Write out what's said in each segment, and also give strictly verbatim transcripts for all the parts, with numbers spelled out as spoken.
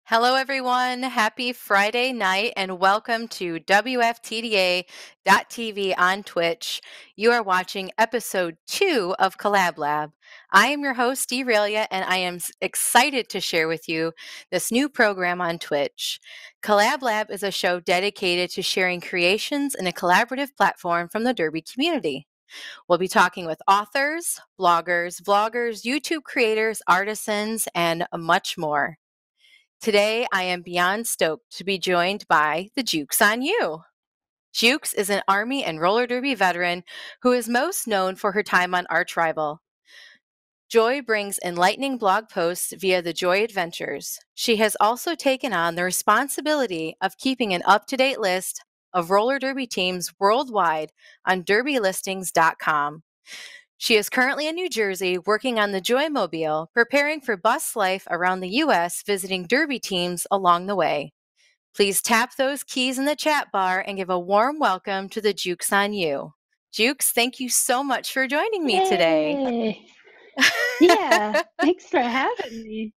Hello, everyone. Happy Friday night and welcome to W F T D A dot T V on Twitch. You are watching episode two of Collab Lab. I am your host, Aurelia, and I am s- excited to share with you this new program on Twitch. Collab Lab is a show dedicated to sharing creations in a collaborative platform from the Derby community. We'll be talking with authors, bloggers, vloggers, YouTube creators, artisans, and much more. Today, I am beyond stoked to be joined by the Jukes on You. Jukes is an Army and roller derby veteran who is most known for her time on Arch Rival. Joy brings enlightening blog posts via the Joy Adventures. She has also taken on the responsibility of keeping an up to date list of roller derby teams worldwide on derby listings dot com. She is currently in New Jersey working on the Joy-mobile, preparing for bus life around the U S, visiting derby teams along the way. Please tap those keys in the chat bar and give a warm welcome to the Jukes on You. Jukes, thank you so much for joining me today. Yay! Yeah, thanks for having me.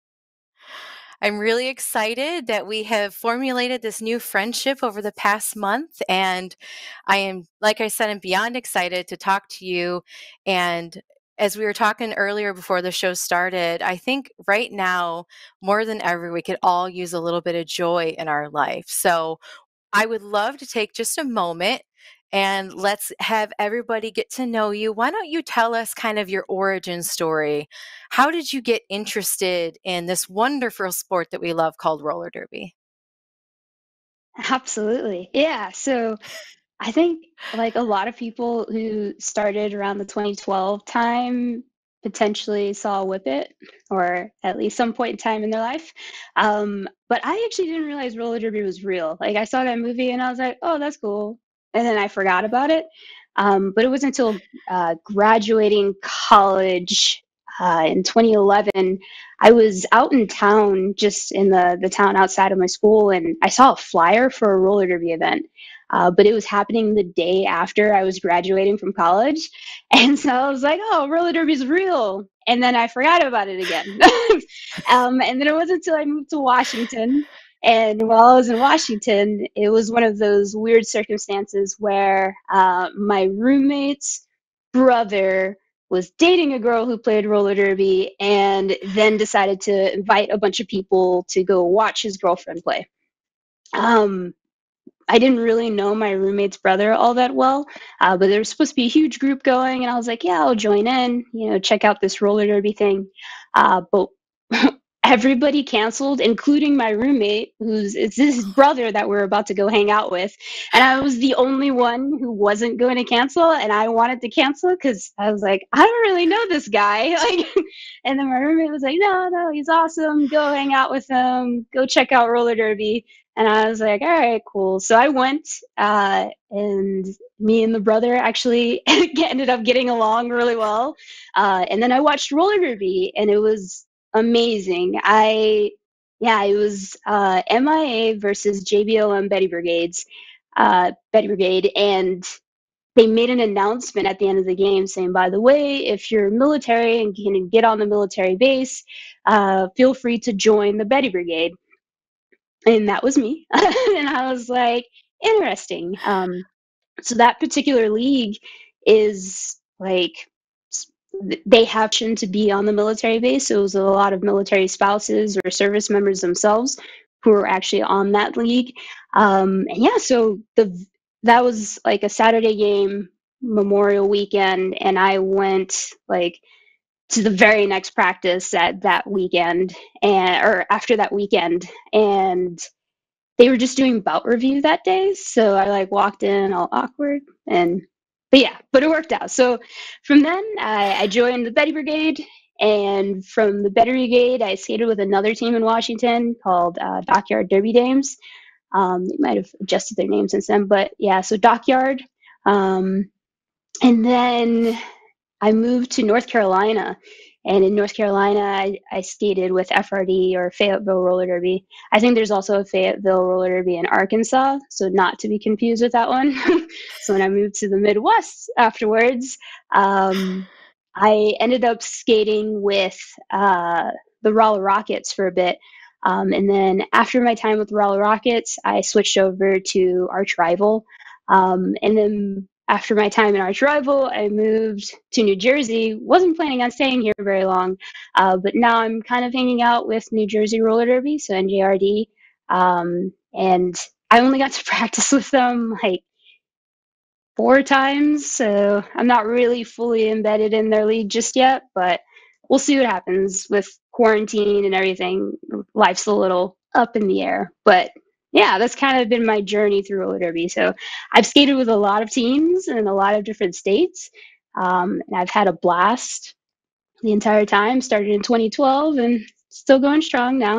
I'm really excited that we have formulated this new friendship over the past month. And I am, like I said, I'm beyond excited to talk to you. And as we were talking earlier before the show started, I think right now, more than ever, we could all use a little bit of joy in our life. So I would love to take just a moment and let's have everybody get to know you. Why don't you tell us kind of your origin story? How did you get interested in this wonderful sport that we love called roller derby? Absolutely. Yeah, so I think like a lot of people who started around the twenty twelve time potentially saw a Whippet or at least some point in time in their life. Um, but I actually didn't realize roller derby was real. Like I saw that movie and I was like, oh, that's cool. And then I forgot about it. Um, but it wasn't until uh, graduating college uh, in twenty eleven, I was out in town, just in the, the town outside of my school, and I saw a flyer for a roller derby event. Uh, but it was happening the day after I was graduating from college. And so I was like, oh, roller derby's real. And then I forgot about it again. um, and then it wasn't until I moved to Washington. And while I was in Washington, it was one of those weird circumstances where uh, my roommate's brother was dating a girl who played roller derby and then decided to invite a bunch of people to go watch his girlfriend play. Um, I didn't really know my roommate's brother all that well, uh, but there was supposed to be a huge group going, and I was like, yeah, I'll join in, you know, check out this roller derby thing. Uh, but everybody canceled, including my roommate, who's it's his brother that we're about to go hang out with. And I was the only one who wasn't going to cancel, and I wanted to cancel because I was like, I don't really know this guy. Like, and then my roommate was like, no, no, he's awesome. Go hang out with him. Go check out roller derby. And I was like, all right, cool. So I went, uh, and me and the brother actually ended up getting along really well. Uh, and then I watched roller derby, and it was amazing. I, yeah, it was uh, M I A versus J B O M Betty Brigades, uh, Betty Brigade, and they made an announcement at the end of the game saying, by the way, if you're military and can get on the military base, uh, feel free to join the Betty Brigade. And that was me. And I was like, interesting. Um, so that particular league is like they have to be on the military base. So it was a lot of military spouses or service members themselves who were actually on that league. Um, and yeah, so the that was like a Saturday game, Memorial weekend, and I went like to the very next practice at that weekend and or after that weekend, and they were just doing bout review that day. So I like walked in all awkward and but yeah, but it worked out. So from then I, I joined the Betty Brigade, and from the Betty Brigade I skated with another team in Washington called uh, Dockyard Derby Dames. Um, they might have adjusted their name since then, but yeah, so Dockyard. Um, and then I moved to North Carolina. And in North Carolina, I, I skated with F R D or Fayetteville Roller Derby. I think there's also a Fayetteville Roller Derby in Arkansas, so not to be confused with that one. So when I moved to the Midwest afterwards, um, I ended up skating with uh, the Roller Rockets for a bit. Um, and then after my time with Raleigh Rockets, I switched over to Arch Rival. Um, and then after my time in Arch Rival, I moved to New Jersey. Wasn't planning on staying here very long, uh, but now I'm kind of hanging out with New Jersey Roller Derby, so N J R D. Um, and I only got to practice with them like four times, so I'm not really fully embedded in their league just yet, but we'll see what happens with quarantine and everything. Life's a little up in the air, but yeah, that's kind of been my journey through roller derby. So I've skated with a lot of teams in a lot of different states, um, and I've had a blast the entire time. Started in twenty twelve and still going strong now.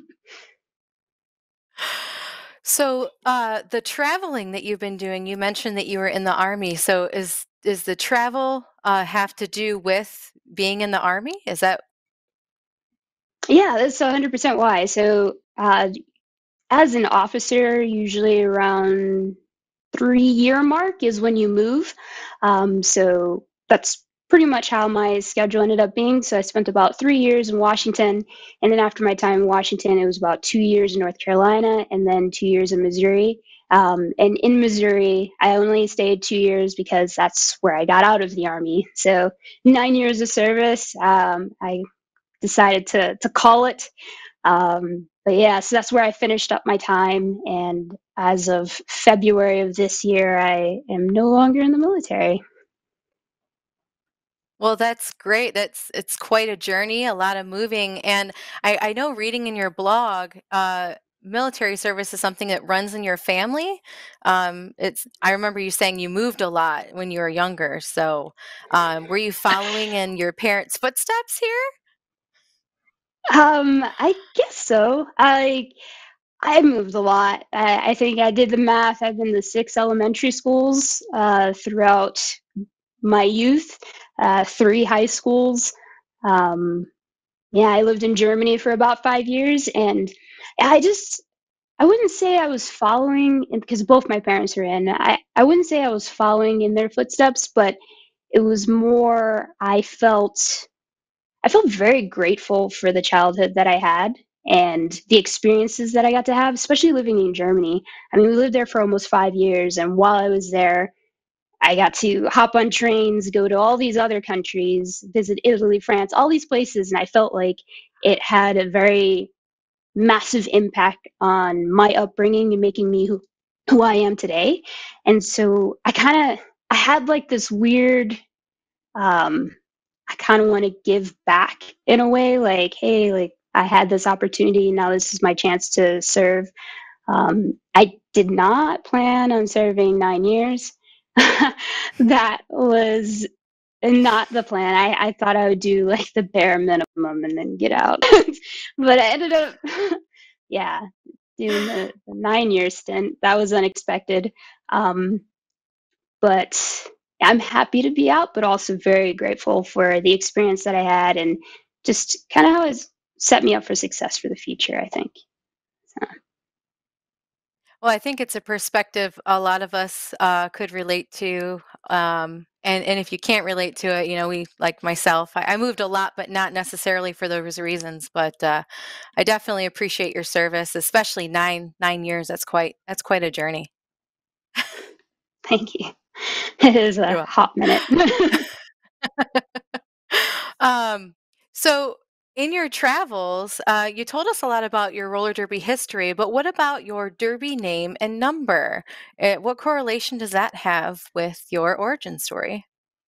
So, uh, the traveling that you've been doing, you mentioned that you were in the Army. So is is the travel uh, have to do with being in the Army? Is that Yeah, that's one hundred percent why. So uh, as an officer, usually around three year mark is when you move. Um, so that's pretty much how my schedule ended up being. So I spent about three years in Washington. And then after my time in Washington, it was about two years in North Carolina and then two years in Missouri. Um, and in Missouri, I only stayed two years because that's where I got out of the Army. So nine years of service. Um, I decided to, to call it. Um, but yeah, so that's where I finished up my time. And as of February of this year, I am no longer in the military. well, that's great. That's it's quite a journey, a lot of moving. And I, I know reading in your blog, uh, military service is something that runs in your family. Um, it's I remember you saying you moved a lot when you were younger. So, um, were you following in your parents' footsteps here? Um, I guess so. I I moved a lot. I, I think I did the math. I've been to six elementary schools uh, throughout my youth, uh, three high schools. Um, yeah, I lived in Germany for about five years, and I just I wouldn't say I was following because both my parents are in. I, I wouldn't say I was following in their footsteps, but it was more I felt I felt very grateful for the childhood that I had and the experiences that I got to have, especially living in Germany. I mean, we lived there for almost five years, and while I was there, I got to hop on trains, go to all these other countries, visit Italy, France, all these places, and I felt like it had a very massive impact on my upbringing and making me who, who I am today. And so I kind of I had like this weird um I kind of want to give back in a way like hey like I had this opportunity, now this is my chance to serve. um, I did not plan on serving nine years. That was not the plan. I, I thought I would do like the bare minimum and then get out. But I ended up, yeah, doing the, the nine year stint. That was unexpected. Um, but I'm happy to be out, but also very grateful for the experience that I had and just kind of how it's set me up for success for the future, I think. So, Well, I think it's a perspective a lot of us uh, could relate to. Um, and, and if you can't relate to it, you know, we, like myself, I, I moved a lot, but not necessarily for those reasons. But uh, I definitely appreciate your service, especially nine nine years. That's quite that's quite a journey. thank you. It is a You're welcome. hot minute. Um, so in your travels, uh, you told us a lot about your roller derby history, but what about your derby name and number? Uh, what correlation does that have with your origin story?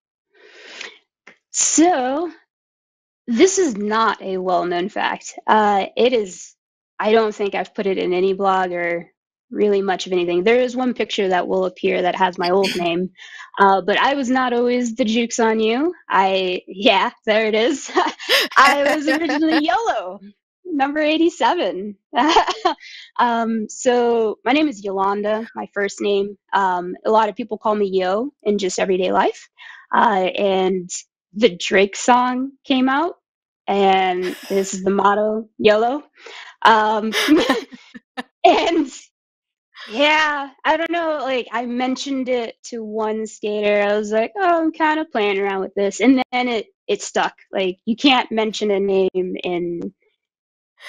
So, this is not a well-known fact. Uh, it is, I don't think I've put it in any blog or really much of anything. There is one picture that will appear that has my old name, uh, but I was not always the Jukes on you. I, yeah, there it is. I was originally Yolo, number eighty-seven. um, so my name is Yolanda, my first name. Um, a lot of people call me Yo in just everyday life. Uh, and the Drake song came out, and this is the motto, YOLO. Um, and yeah, I don't know, like I mentioned it to one skater. I was like, oh, I'm kind of playing around with this. And then it it stuck. Like you can't mention a name in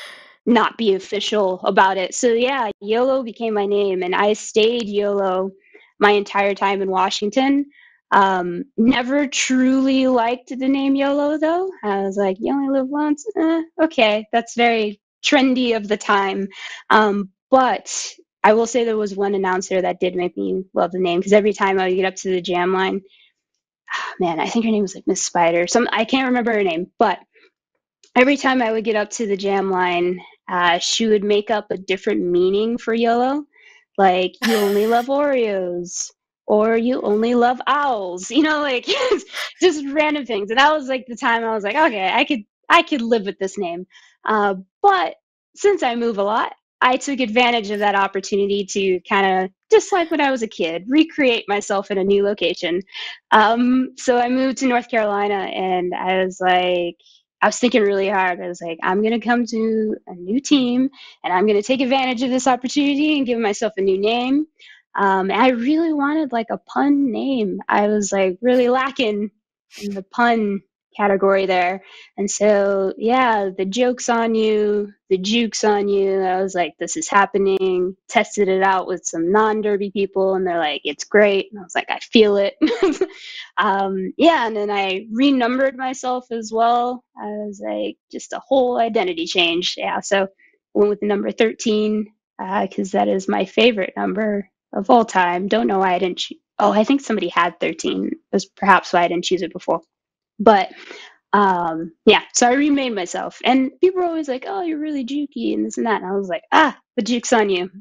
not be official about it. So yeah, YOLO became my name, and I stayed YOLO my entire time in Washington. Um, never truly liked the name YOLO though. I was like, you only live once. Eh, okay, that's very trendy of the time. Um, but I will say there was one announcer that did make me love the name, because every time I would get up to the jam line, oh, man, I think her name was like Miss Spider. Some I can't remember her name, but every time I would get up to the jam line, uh, she would make up a different meaning for YOLO, like you only love Oreos or you only love owls, you know, like just random things. And that was like the time I was like, okay, I could I could live with this name. Uh, but since I move a lot, I took advantage of that opportunity to kind of, just like when I was a kid, recreate myself in a new location. Um, so I moved to North Carolina, and I was like, I was thinking really hard. I was like, I'm going to come to a new team, and I'm going to take advantage of this opportunity and give myself a new name. Um, and I really wanted like a pun name. I was like really lacking in the pun category there. And so, yeah, the joke's on you, the Jukes on you. I was like, this is happening. Tested it out with some non derby people, and they're like, it's great. And I was like, I feel it. um, yeah, and then I renumbered myself as well. I was like, just a whole identity change. Yeah, so went with the number thirteen, because uh, that is my favorite number of all time. Don't know why I didn't choose. Oh, I think somebody had thirteen. It was perhaps why I didn't choose it before. But um, yeah, so I remade myself. And people were always like, oh, you're really jukey and this and that. And I was like, ah, the juke's on you.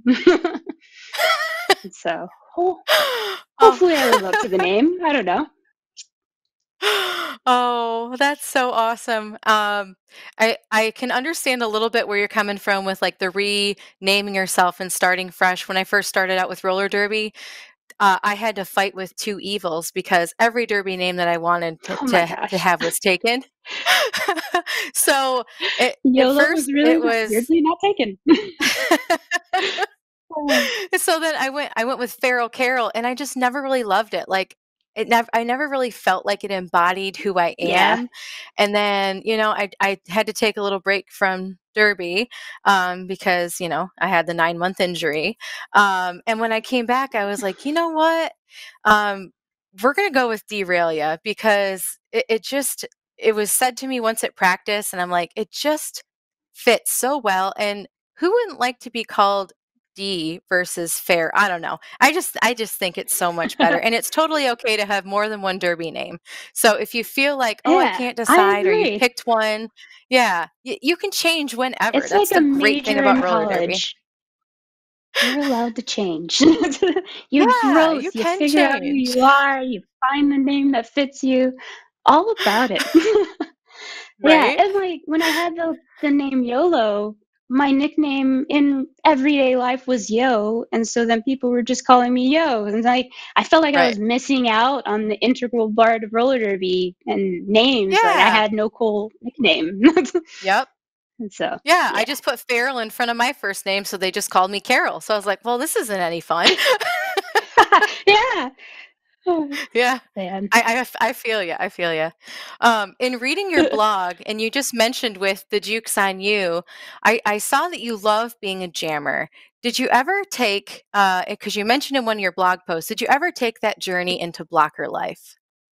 So ho- Oh. hopefully I live up to the name. I don't know. Oh, that's so awesome. Um, I I can understand a little bit where you're coming from with like the renaming yourself and starting fresh. When I first started out with roller derby, uh, I had to fight with two evils because every derby name that I wanted to Oh my to, to gosh. have was taken. So it, at YOLO was first really it not, was weirdly not taken. Oh, so then I went I went with Feral Carol, and I just never really loved it. Like it never I never really felt like it embodied who I yeah. am. And then, you know, I I had to take a little break from Derby um, because, you know, I had the nine month injury. Um, and when I came back, I was like, you know what? Um, we're gonna go with Deralia because it, it just it was said to me once at practice, and I'm like, it just fits so well. And who wouldn't like to be called D versus fair? I don't know. I just I just think it's so much better. And it's totally okay to have more than one derby name. So if you feel like, "Oh, I Yeah, can't I decide," or you've agree. picked one, yeah, y- you can change whenever. It's That's like a the great thing major about in roller derby. college. You're allowed to change. Your Yeah, you growth, you can figure out who change. you are, you find the name that fits you. All about it. Yeah, Right? and like when I had the the name YOLO, my nickname in everyday life was Yo, and so then people were just calling me Yo, and like I felt like I Right. was missing out on the integral part of roller derby and names. Like I Yeah. had no cool nickname. Yep. And so, Yeah, I yeah. just put Farrell in front of my first name, so they just called me Carol. So I was like, "Well, this isn't any fun." Yeah. Oh, Yeah. man. I I f I feel you, I feel you. Um, in reading your blog, and you just mentioned with the Jukes on You, I I saw that you love being a jammer. Did you ever take, uh, because you mentioned in one of your blog posts, did you ever take that journey into blocker life?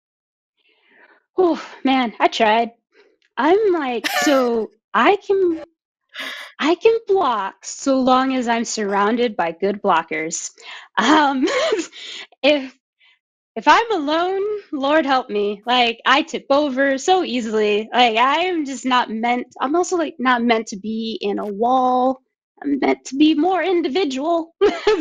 Oh, man, I tried. I'm like, so I can I can block so long as I'm surrounded by good blockers. Um, if if I'm alone, Lord help me. Like I tip over so easily. Like I am just not meant. I'm also like not meant to be in a wall. I'm meant to be more individual.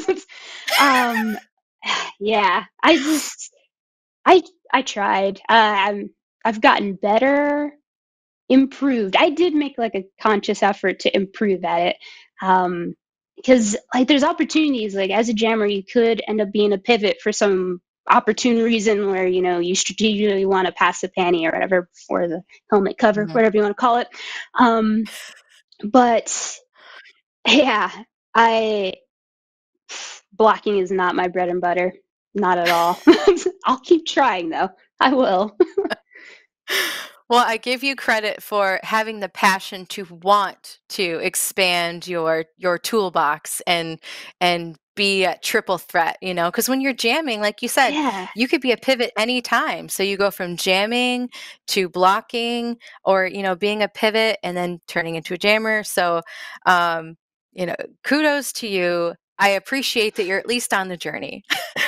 um, yeah, I just I I tried. Uh, I'm I've gotten better, improved. I did make like a conscious effort to improve at it. Um, because like there's opportunities like as a jammer you could end up being a pivot for some opportune reason where you know you strategically want to pass the panty or whatever for the helmet cover, Mhm. whatever you want to call it. Um, but yeah, I blocking is not my bread and butter, not at all. I'll keep trying though. I will. Well, I give you credit for having the passion to want to expand your your toolbox and and be a triple threat, you know, because when you're jamming, like you said, Yeah. you could be a pivot anytime. So you go from jamming to blocking or, you know, being a pivot and then turning into a jammer. So, um, you know, kudos to you. I appreciate that you're at least on the journey.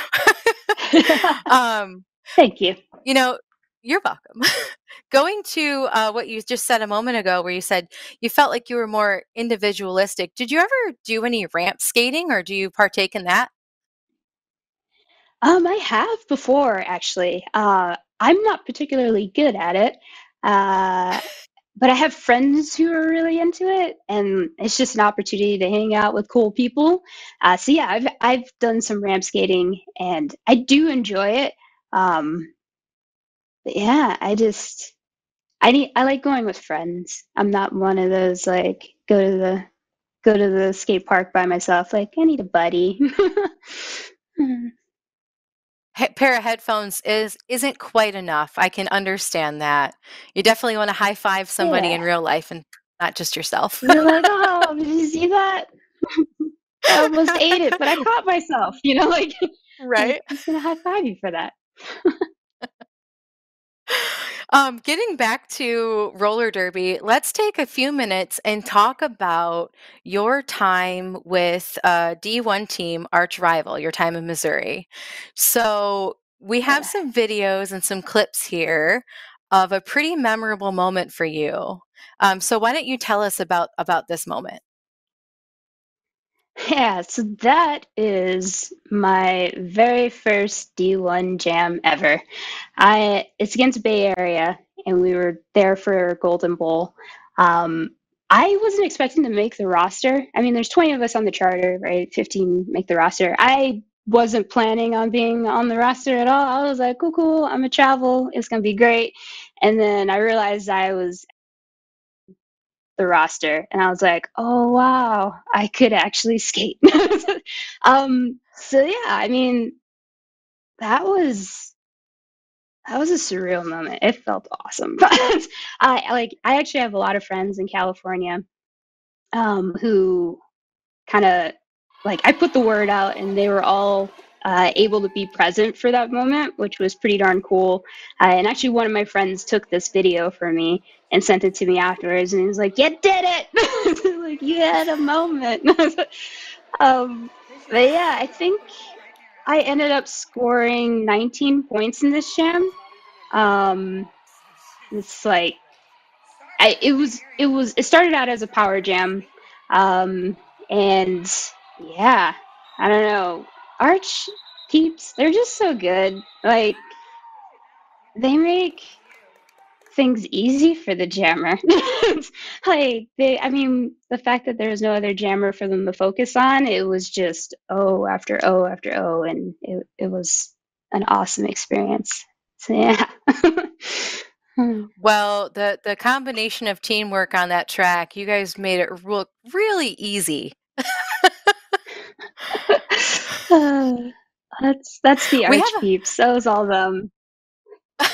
um, Thank you. you know, you're welcome. Going to uh, what you just said a moment ago, where you said you felt like you were more individualistic. Did you ever do any ramp skating or do you partake in that? Um, I have before actually. Uh, I'm not particularly good at it, uh, but I have friends who are really into it, and it's just an opportunity to hang out with cool people. Uh, so yeah, I've I've done some ramp skating, and I do enjoy it. Um, but yeah, I just I need I like going with friends. I'm not one of those like go to the go to the skate park by myself. Like I need a buddy. He- pair of headphones is isn't quite enough. I can understand that. You definitely want to high five somebody Yeah. in real life and not just yourself. You're like, oh, did you see that? I almost ate it, but I caught myself. You know, like, like Right? who's gonna high five you for that? Um, getting back to roller derby, let's take a few minutes and talk about your time with uh, D one team, arch rival, your time in Missouri. So we have Yeah. some videos and some clips here of a pretty memorable moment for you. Um, so why don't you tell us about about this moment? Yeah, so that is my very first D one jam ever. I it's against Bay Area, and we were there for Golden Bowl. Um, I wasn't expecting to make the roster. I mean, there's twenty of us on the charter, right? fifteen make the roster. I wasn't planning on being on the roster at all. I was like, cool, cool. I'm gonna travel. It's gonna be great. And then I realized I was the roster, and I was like, oh wow, I could actually skate. um, so yeah, I mean, that was that was a surreal moment. It felt awesome. I I like I actually have a lot of friends in California um, who kind of like I put the word out, and they were all uh, able to be present for that moment, which was pretty darn cool. Uh, and actually, one of my friends took this video for me and sent it to me afterwards, and he was like, "You did it! Like you had a moment." um, but yeah, I think I ended up scoring nineteen points in this jam. Um, it's like I, it was it was it started out as a power jam, um, and yeah, I don't know. Arch peeps, they're just so good. Like they make things easy for the jammer. Like they, I mean, the fact that there was no other jammer for them to focus on, it was just O after O after O, and it it was an awesome experience. So yeah. Well, the the combination of teamwork on that track, you guys made it look really easy. Uh, that's that's the We arch have peeps. Those all them. a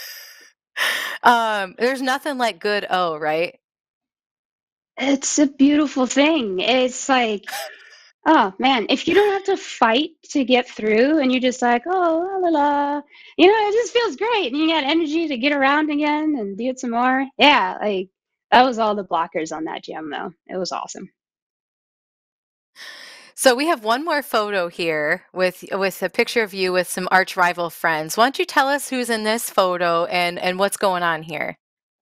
um, there's nothing like good O, right? It's a beautiful thing. It's like, oh man, if you don't have to fight to get through and you're just like, oh la la la, you know, it just feels great. And you got energy to get around again and do it some more. Yeah, like that was all the blockers on that gym though. It was awesome. So we have one more photo here with with a picture of you with some arch rival friends. Why don't you tell us who's in this photo and and what's going on here?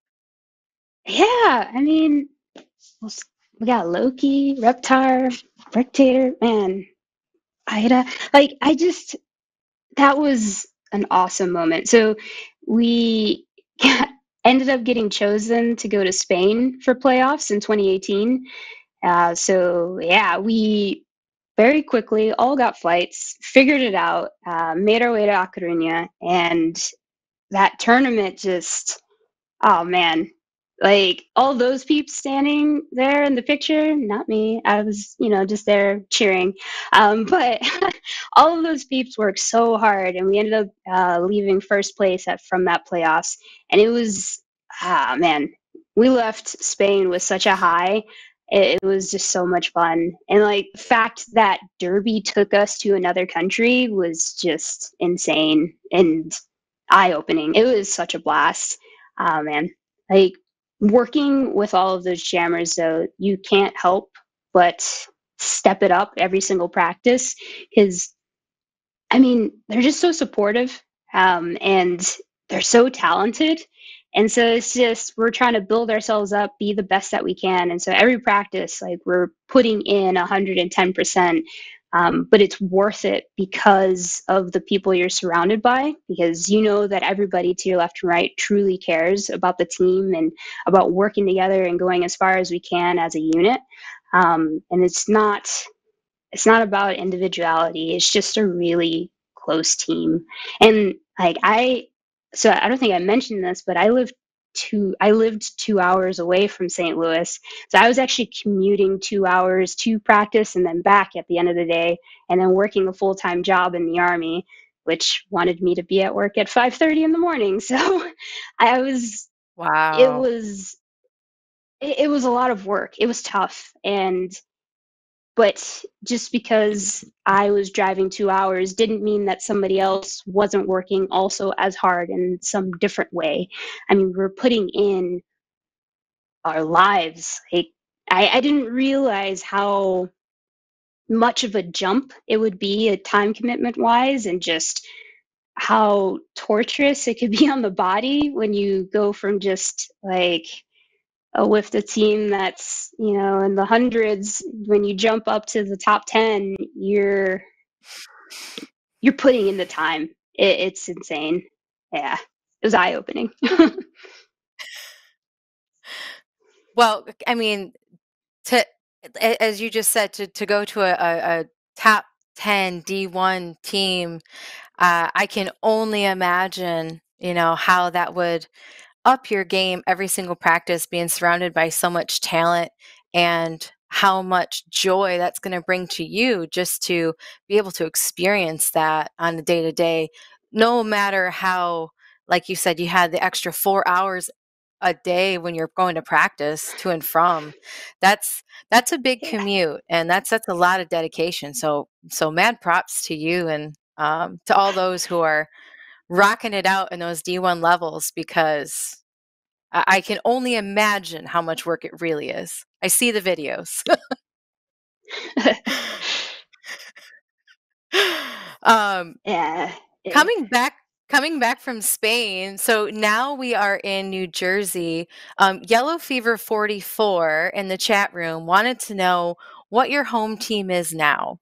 Yeah, I mean, we got Loki, Reptar, Rectator, man, Ida. Like I just that was an awesome moment. So we ended up getting chosen to go to Spain for playoffs in twenty eighteen. Uh, so yeah, we very quickly all got flights, figured it out, uh, made our way to A Coruña, and that tournament just oh man, like all those peeps standing there in the picture, not me. I was, you know, just there cheering. Um, but all of those peeps worked so hard, and we ended up uh, leaving first place at from that playoffs. And it was ah, man, we left Spain with such a high. It, it was just so much fun. And like the fact that Derby took us to another country was just insane and eye opening. It was such a blast. Oh man. Like working with all of those jammers though, you can't help but step it up every single practice because I mean, they're just so supportive, um, and they're so talented. And so it's just we're trying to build ourselves up, be the best that we can. And so every practice, like we're putting in one hundred ten percent. Um, but it's worth it because of the people you're surrounded by, because you know that everybody to your left and right truly cares about the team and about working together and going as far as we can as a unit. Um, and it's not it's not about individuality. It's just a really close team. And like I so I don't think I mentioned this, but I lived two I lived two hours away from Saint Louis. So I was actually commuting two hours to practice and then back at the end of the day and then working a full-time job in the army, which wanted me to be at work at five thirty in the morning. So I was it Wow. was it, it was a lot of work. It was tough and but just because I was driving two hours didn't mean that somebody else wasn't working also as hard in some different way. I mean, we're putting in our lives. Like, I, I didn't realize how much of a jump it would be, a time commitment wise, and just how torturous it could be on the body when you go from just like uh, with the team that's you know in the hundreds when you jump up to the top ten you're you're putting in the time. It, it's insane. Yeah, it was eye opening. Well, I mean, to a- as you just said, to to go to a, a, a top ten D one team, uh, I can only imagine, you know, how that would up your game every single practice, being surrounded by so much talent and how much joy that's going to bring to you just to be able to experience that on a day to day, no matter how, like you said, you had the extra four hours a day when you're going to practice to and from. That's that's a big Yeah. commute, and that's that's a lot of dedication. So so mad props to you and um, to all those who are rocking it out in those D one levels because I I can only imagine how much work it really is. I see the videos. Um, Yeah. Yeah. coming back coming back from Spain, so now we are in New Jersey. Um, Yellow Fever forty-four in the chat room wanted to know what your home team is now.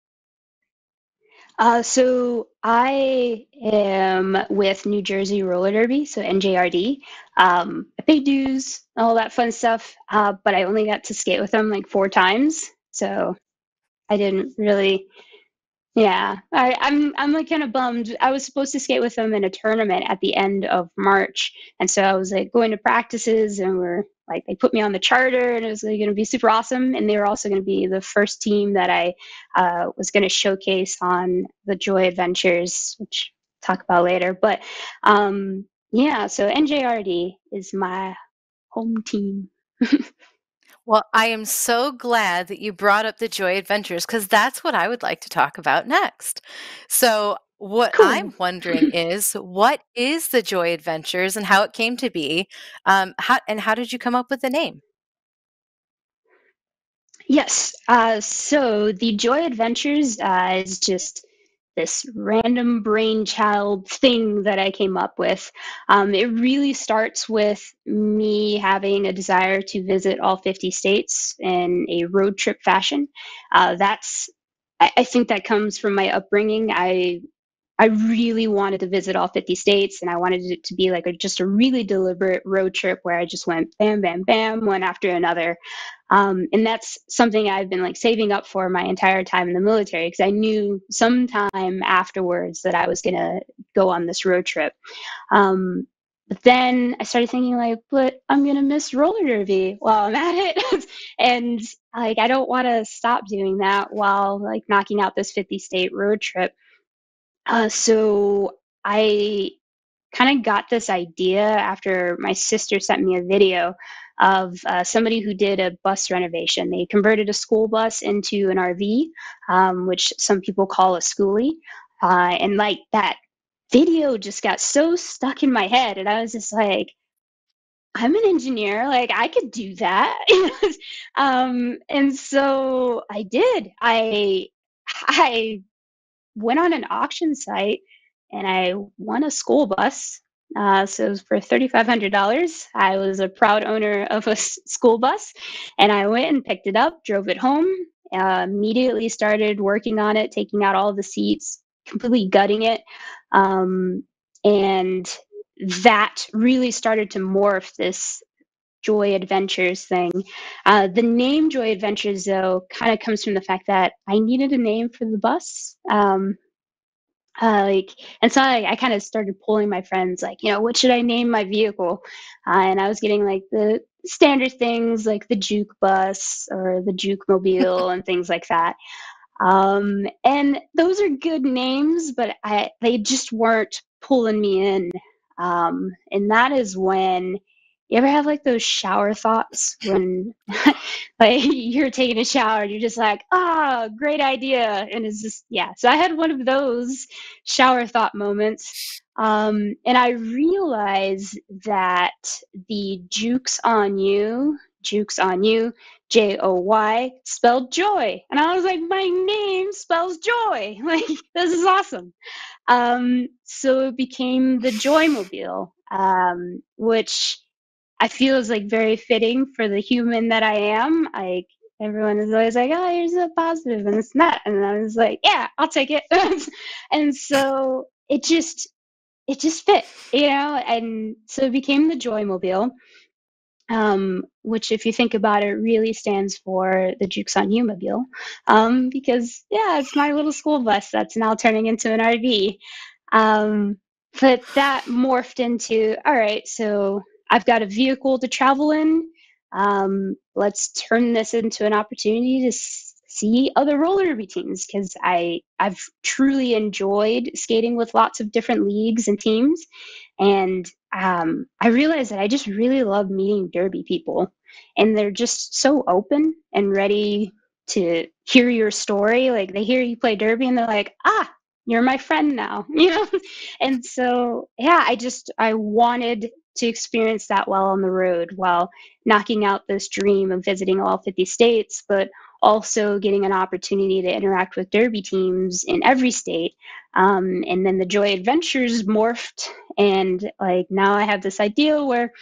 Uh, so I am with New Jersey Roller Derby, so N J R D. Um, I paid dues, all that fun stuff, uh, but I only got to skate with them like four times, so I didn't really. Yeah, I, I'm I'm like kind of bummed. I was supposed to skate with them in a tournament at the end of March, and so I was like going to practices, and we're like they put me on the charter, and it was like, going to be super awesome. And they were also going to be the first team that I uh, was going to showcase on the Joy Adventures, which I'll talk about later. But um, yeah, so N J R D is my home team. Well, I am so glad that you brought up the Joy Adventures because that's what I would like to talk about next. So, what Cool. I'm wondering is, what is the Joy Adventures and how it came to be? Um, how and how did you come up with the name? Yes. Uh, so the Joy Adventures uh, is just this random brainchild thing that I came up with. Um, it really starts with me having a desire to visit all fifty states in a road trip fashion. Uh, that's I, I think that comes from my upbringing. I I really wanted to visit all fifty states and I wanted it to be like a, just a really deliberate road trip where I just went bam, bam, bam, one after another. Um, and that's something I've been like saving up for my entire time in the military because I knew sometime afterwards that I was going to go on this road trip. Um, but then I started thinking like, but I'm going to miss roller derby while I'm at it. And like, I don't want to stop doing that while like knocking out this fifty state road trip. Uh, so I kind of got this idea after my sister sent me a video of uh, somebody who did a bus renovation. They converted a school bus into an R V, um, which some people call a schooly. Uh, and like that video just got so stuck in my head. And I was just like, I'm an engineer, like I could do that. um, and so I did. I I went on an auction site and I won a school bus. Uh, so it was for thirty-five hundred dollars. I was a proud owner of a s- school bus, and I went and picked it up, drove it home, uh, immediately started working on it, taking out all the seats, completely gutting it. Um, and that really started to morph this Joy Adventures thing. Uh, the name Joy Adventures, though, kind of comes from the fact that I needed a name for the bus. Um, uh, like, and so I, I kind of started pulling my friends, like, you know, what should I name my vehicle? Uh, and I was getting like the standard things like the Juke bus or the Juke mobile and things like that. Um, and those are good names, but I, they just weren't pulling me in. Um, and that is when you ever have like those shower thoughts when like you're taking a shower and you're just like, ah, oh, great idea. And it's just, yeah. So I had one of those shower thought moments. Um, and I realized that the Jukes on you, Jukes on you, J O Y, spelled joy. And I was like, my name spells joy. Like, this is awesome. Um, so it became the Joy Mobile, um, which I feel is like very fitting for the human that I am. Like, everyone is always like, oh, here's a positive and it's not. And I was like, yeah, I'll take it. And so it just, it just fit, you know? And so it became the Joy Mobile, um, which, if you think about it, really stands for the Jukes on You Mobile. Um, because, yeah, it's my little school bus that's now turning into an R V. Um, but that morphed into, all right, so I've got a vehicle to travel in. Um, let's turn this into an opportunity to s- see other roller derby teams because I I've truly enjoyed skating with lots of different leagues and teams, and um, I realized that I just really love meeting derby people, and they're just so open and ready to hear your story. Like they hear you play derby, and they're like, ah, you're my friend now, you know? And so, yeah, I just, I wanted to experience that while on the road, while knocking out this dream of visiting all fifty states, but also getting an opportunity to interact with derby teams in every state. Um, and then the Joy Adventures morphed, and like now I have this idea where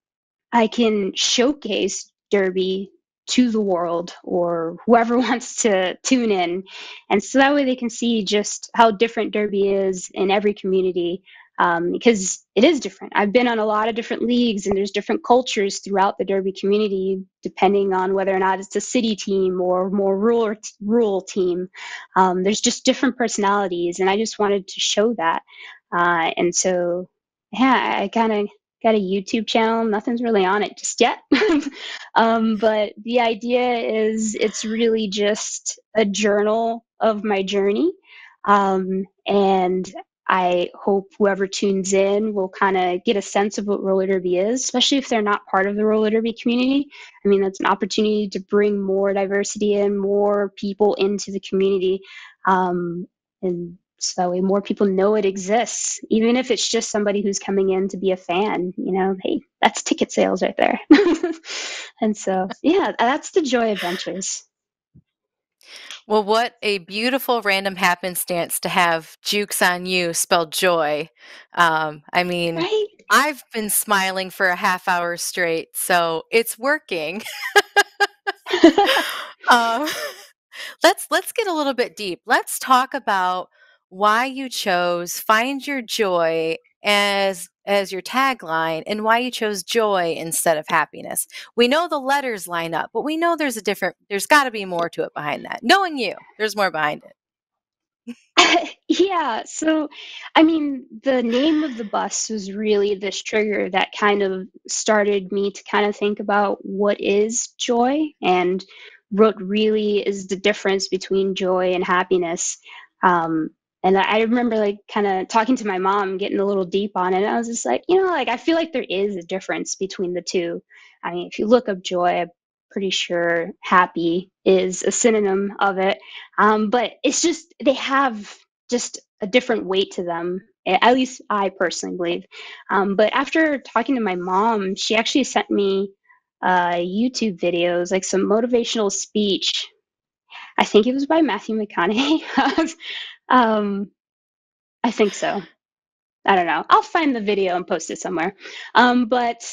I can showcase Derby to the world or whoever wants to tune in. And so that way they can see just how different Derby is in every community, um, because it is different. I've been on a lot of different leagues and there's different cultures throughout the Derby community, depending on whether or not it's a city team or more rural, rural team. Um, there's just different personalities, and I just wanted to show that. Uh, and so, yeah, I kind of got a YouTube channel. Nothing's really on it just yet. um, but the idea is it's really just a journal of my journey. Um, and I hope whoever tunes in will kind of get a sense of what roller derby is, especially if they're not part of the roller derby community. I mean, that's an opportunity to bring more diversity and more people into the community. Um, and so that way more people know it exists, even if it's just somebody who's coming in to be a fan. You know, hey, that's ticket sales right there. And so, yeah, that's the Joy Adventures. Well, what a beautiful random happenstance to have Jukes on You spelled joy. Um, I mean, Right? I've been smiling for a half hour straight, so it's working. um, let's let's get a little bit deep. Let's talk about why you chose "Find Your Joy" as as your tagline and why you chose joy instead of happiness. We know the letters line up, but we know there's a different there's got to be more to it behind that. Knowing you, there's more behind it. Yeah, so I mean, the name of the bus was really this trigger that kind of started me to kind of think about what is joy and what really is the difference between joy and happiness. Um, And I remember like kind of talking to my mom, getting a little deep on it. And I was just like, you know, like I feel like there is a difference between the two. I mean, if you look up joy, I'm pretty sure happy is a synonym of it. Um, but it's just, they have just a different weight to them. At least I personally believe. Um, but after talking to my mom, she actually sent me uh, YouTube videos, like some motivational speech. I think it was by Matthew McConaughey. um, I think so. I don't know. I'll find the video and post it somewhere. Um, but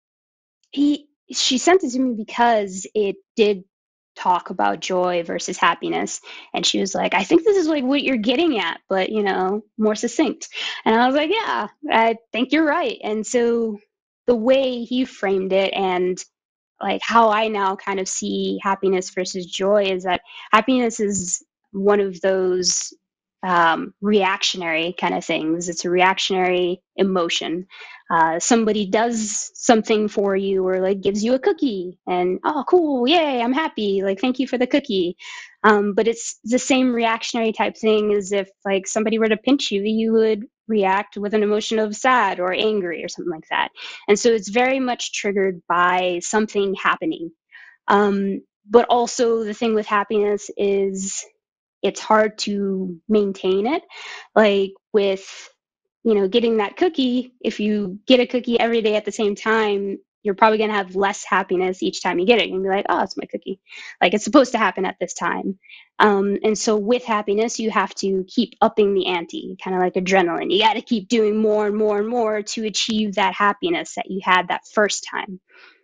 he, she sent it to me because it did talk about joy versus happiness, and she was like, "I think this is like what you're getting at, but you know, more succinct." And I was like, "Yeah, I think you're right." And so the way he framed it and like how I now kind of see happiness versus joy is that happiness is one of those um, reactionary kind of things. It's a reactionary emotion. Uh, somebody does something for you or like gives you a cookie and oh cool, yay, I'm happy, like thank you for the cookie. Um, but it's the same reactionary type thing as if like somebody were to pinch you, you would react with an emotion of sad or angry or something like that. And so it's very much triggered by something happening. Um, but also, the thing with happiness is it's hard to maintain it. Like with, you know, getting that cookie, if you get a cookie every day at the same time, you're probably going to have less happiness each time you get it. You're going to be like, oh, it's my cookie. Like it's supposed to happen at this time. Um, and so with happiness, you have to keep upping the ante, kind of like adrenaline. You got to keep doing more and more and more to achieve that happiness that you had that first time.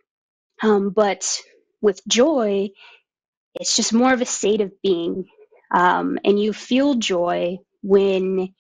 Um, but with joy, it's just more of a state of being. Um, and you feel joy when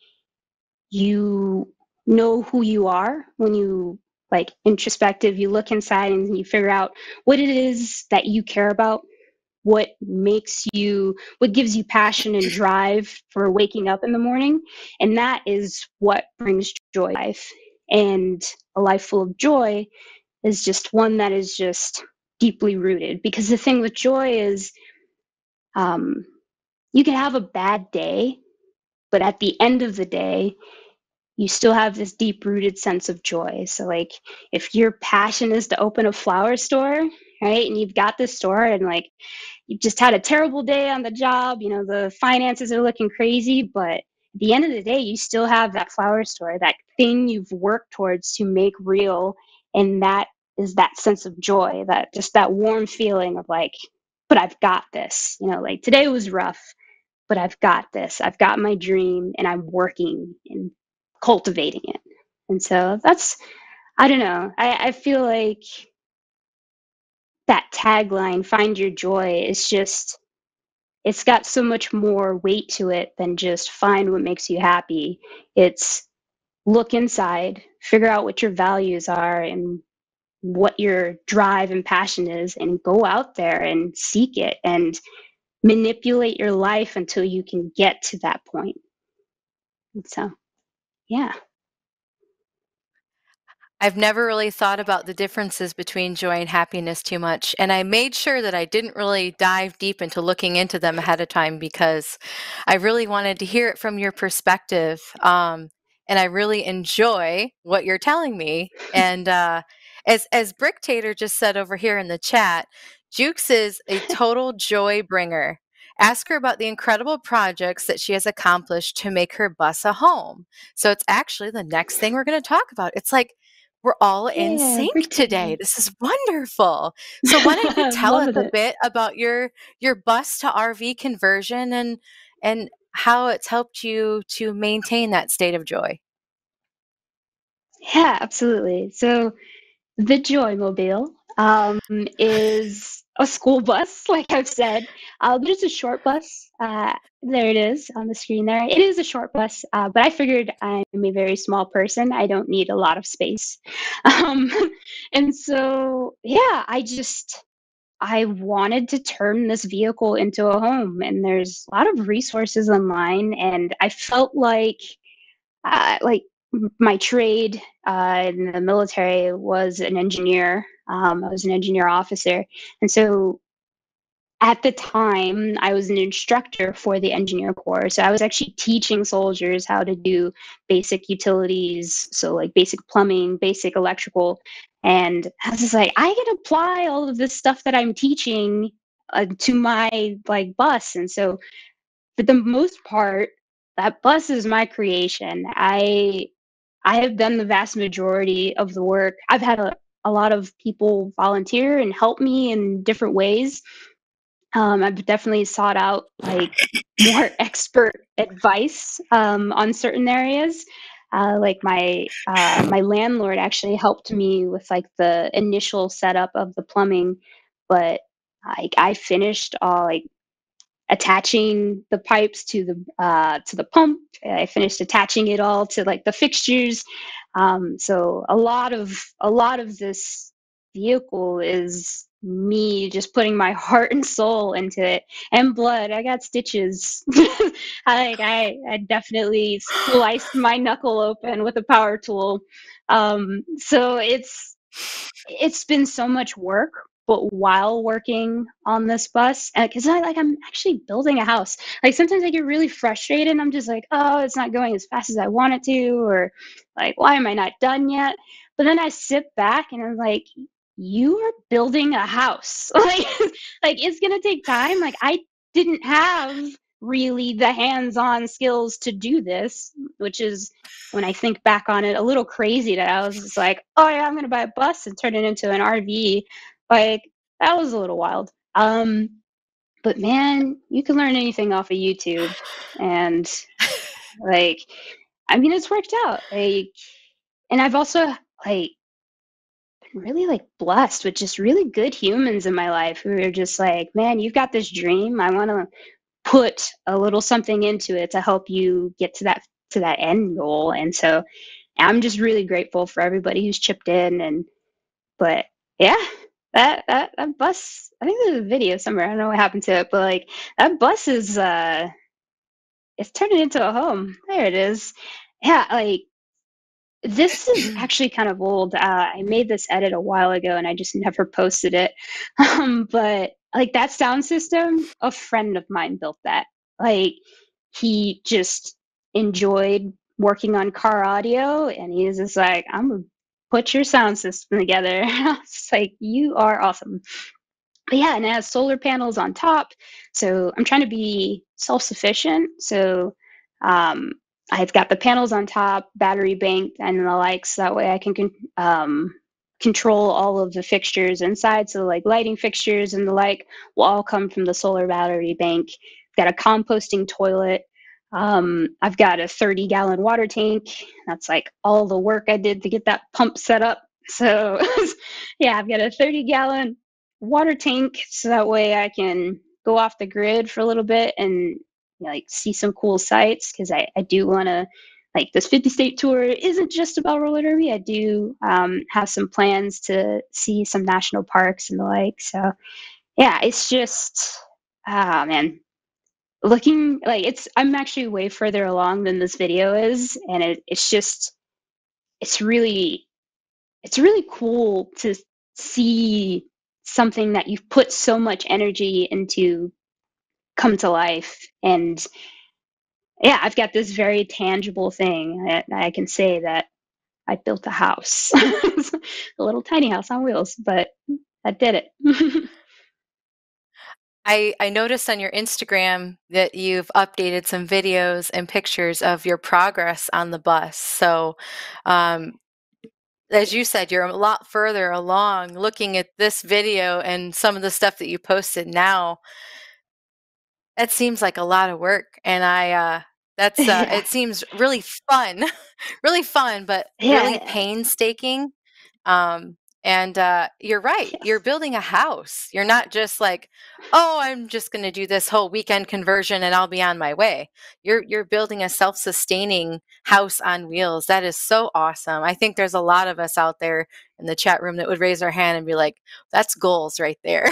you know who you are, when you like introspective, you look inside and you figure out what it is that you care about, what makes you, what gives you passion and drive for waking up in the morning. And that is what brings joy to life. And a life full of joy is just one that is just deeply rooted. Because the thing with joy is um, you can have a bad day, but at the end of the day, you still have this deep rooted sense of joy. So, like, if your passion is to open a flower store, right, and you've got this store and like you've just had a terrible day on the job, you know, the finances are looking crazy, but at the end of the day, you still have that flower store, that thing you've worked towards to make real. And that is that sense of joy, that just that warm feeling of like, but I've got this, you know, like today was rough, but I've got this. I've got my dream and I'm working and cultivating it. And so that's, I don't know, I, I feel like that tagline, find your joy, is just, it's got so much more weight to it than just find what makes you happy. It's look inside, figure out what your values are and what your drive and passion is, and go out there and seek it and manipulate your life until you can get to that point. And so, yeah. I've never really thought about the differences between joy and happiness too much, and I made sure that I didn't really dive deep into looking into them ahead of time because I really wanted to hear it from your perspective. Um, and I really enjoy what you're telling me. And uh, as as Bricktator just said over here in the chat, Jukes is a total joy bringer. Ask her about the incredible projects that she has accomplished to make her bus a home. So it's actually the next thing we're going to talk about. It's like we're all in Yeah, sync Bricktator. today. This is wonderful. So why don't you I'm tell us loving a it. bit about your your bus to R V conversion and and how it's helped you to maintain that state of joy? Yeah, absolutely. So the Joy Mobile um, is a school bus, like I've said, uh, but it's a short bus. Uh, there it is on the screen there. It is a short bus, uh, but I figured I'm a very small person. I don't need a lot of space. Um, and so, yeah, I just, I wanted to turn this vehicle into a home, and there's a lot of resources online, and I felt like uh, like my trade uh, in the military was an engineer. Um, I was an engineer officer, and so at the time, I was an instructor for the engineer corps. So I was actually teaching soldiers how to do basic utilities. So, like basic plumbing, basic electrical. And I was just like, I can apply all of this stuff that I'm teaching uh, to my like bus. And so, for the most part, that bus is my creation. I I have done the vast majority of the work. I've had a, a lot of people volunteer and help me in different ways. Um, I've definitely sought out like more expert advice um, on certain areas. Uh, like my uh, my landlord actually helped me with like the initial setup of the plumbing, but like I finished all like attaching the pipes to the uh, to the pump. I finished attaching it all to like the fixtures. Um, so a lot of a lot of this vehicle is me just putting my heart and soul into it, and blood. I got stitches. I, I I definitely sliced my knuckle open with a power tool. Um, so it's it's been so much work, but while working on this bus, because I like I'm actually building a house. Like sometimes I get really frustrated and I'm just like, oh, it's not going as fast as I want it to, or like, why am I not done yet? But then I sit back and I'm like, you are building a house. like like it's gonna take time. Like I didn't have really the hands-on skills to do this, which is when I think back on it, a little crazy that I was just like, oh yeah, I'm gonna buy a bus and turn it into an R V. Like that was a little wild. Um, but man, you can learn anything off of YouTube, and like, I mean, it's worked out. Like, and I've also like been really like blessed with just really good humans in my life who are just like, man, you've got this dream. I want to put a little something into it to help you get to that to that end goal. And so I'm just really grateful for everybody who's chipped in. And but yeah, that that that bus. I think there's a video somewhere. I don't know what happened to it, but like that bus is uh, it's turning into a home. There it is. Yeah, like this is actually kind of old. Uh, I made this edit a while ago and I just never posted it. Um, but like that sound system, a friend of mine built that. Like he just enjoyed working on car audio and he was just like, I'm gonna put your sound system together. I was like, you are awesome. But yeah, and it has solar panels on top. So I'm trying to be self-sufficient. So um, I've got the panels on top, battery bank, and the likes. That way I can con- um, control all of the fixtures inside. So like lighting fixtures and the like will all come from the solar battery bank. Got a composting toilet. Um, I've got a thirty gallon water tank. That's like all the work I did to get that pump set up. So yeah, I've got a thirty gallon water tank so that way I can go off the grid for a little bit and you know, like see some cool sights because I, I do want to like this fifty state tour isn't just about roller derby. I do um, have some plans to see some national parks and the like. So yeah, it's just ah man, looking like it's I'm actually way further along than this video is, and it, it's just it's really it's really cool to see something that you've put so much energy into come to life. And yeah, I've got this very tangible thing that I can say that I built a house, a little tiny house on wheels, but I did it. I I noticed on your Instagram that you've updated some videos and pictures of your progress on the bus. So, um, as you said, you're a lot further along looking at this video and some of the stuff that you posted now. That seems like a lot of work, and I, uh, that's, uh, yeah, it seems really fun, really fun, but really yeah, painstaking. Um, and uh, you're right. You're yes. building a house. You're not just like, oh, I'm just going to do this whole weekend conversion and I'll be on my way. You're you're building a self-sustaining house on wheels. That is so awesome. I think there's a lot of us out there in the chat room that would raise our hand and be like, that's goals right there.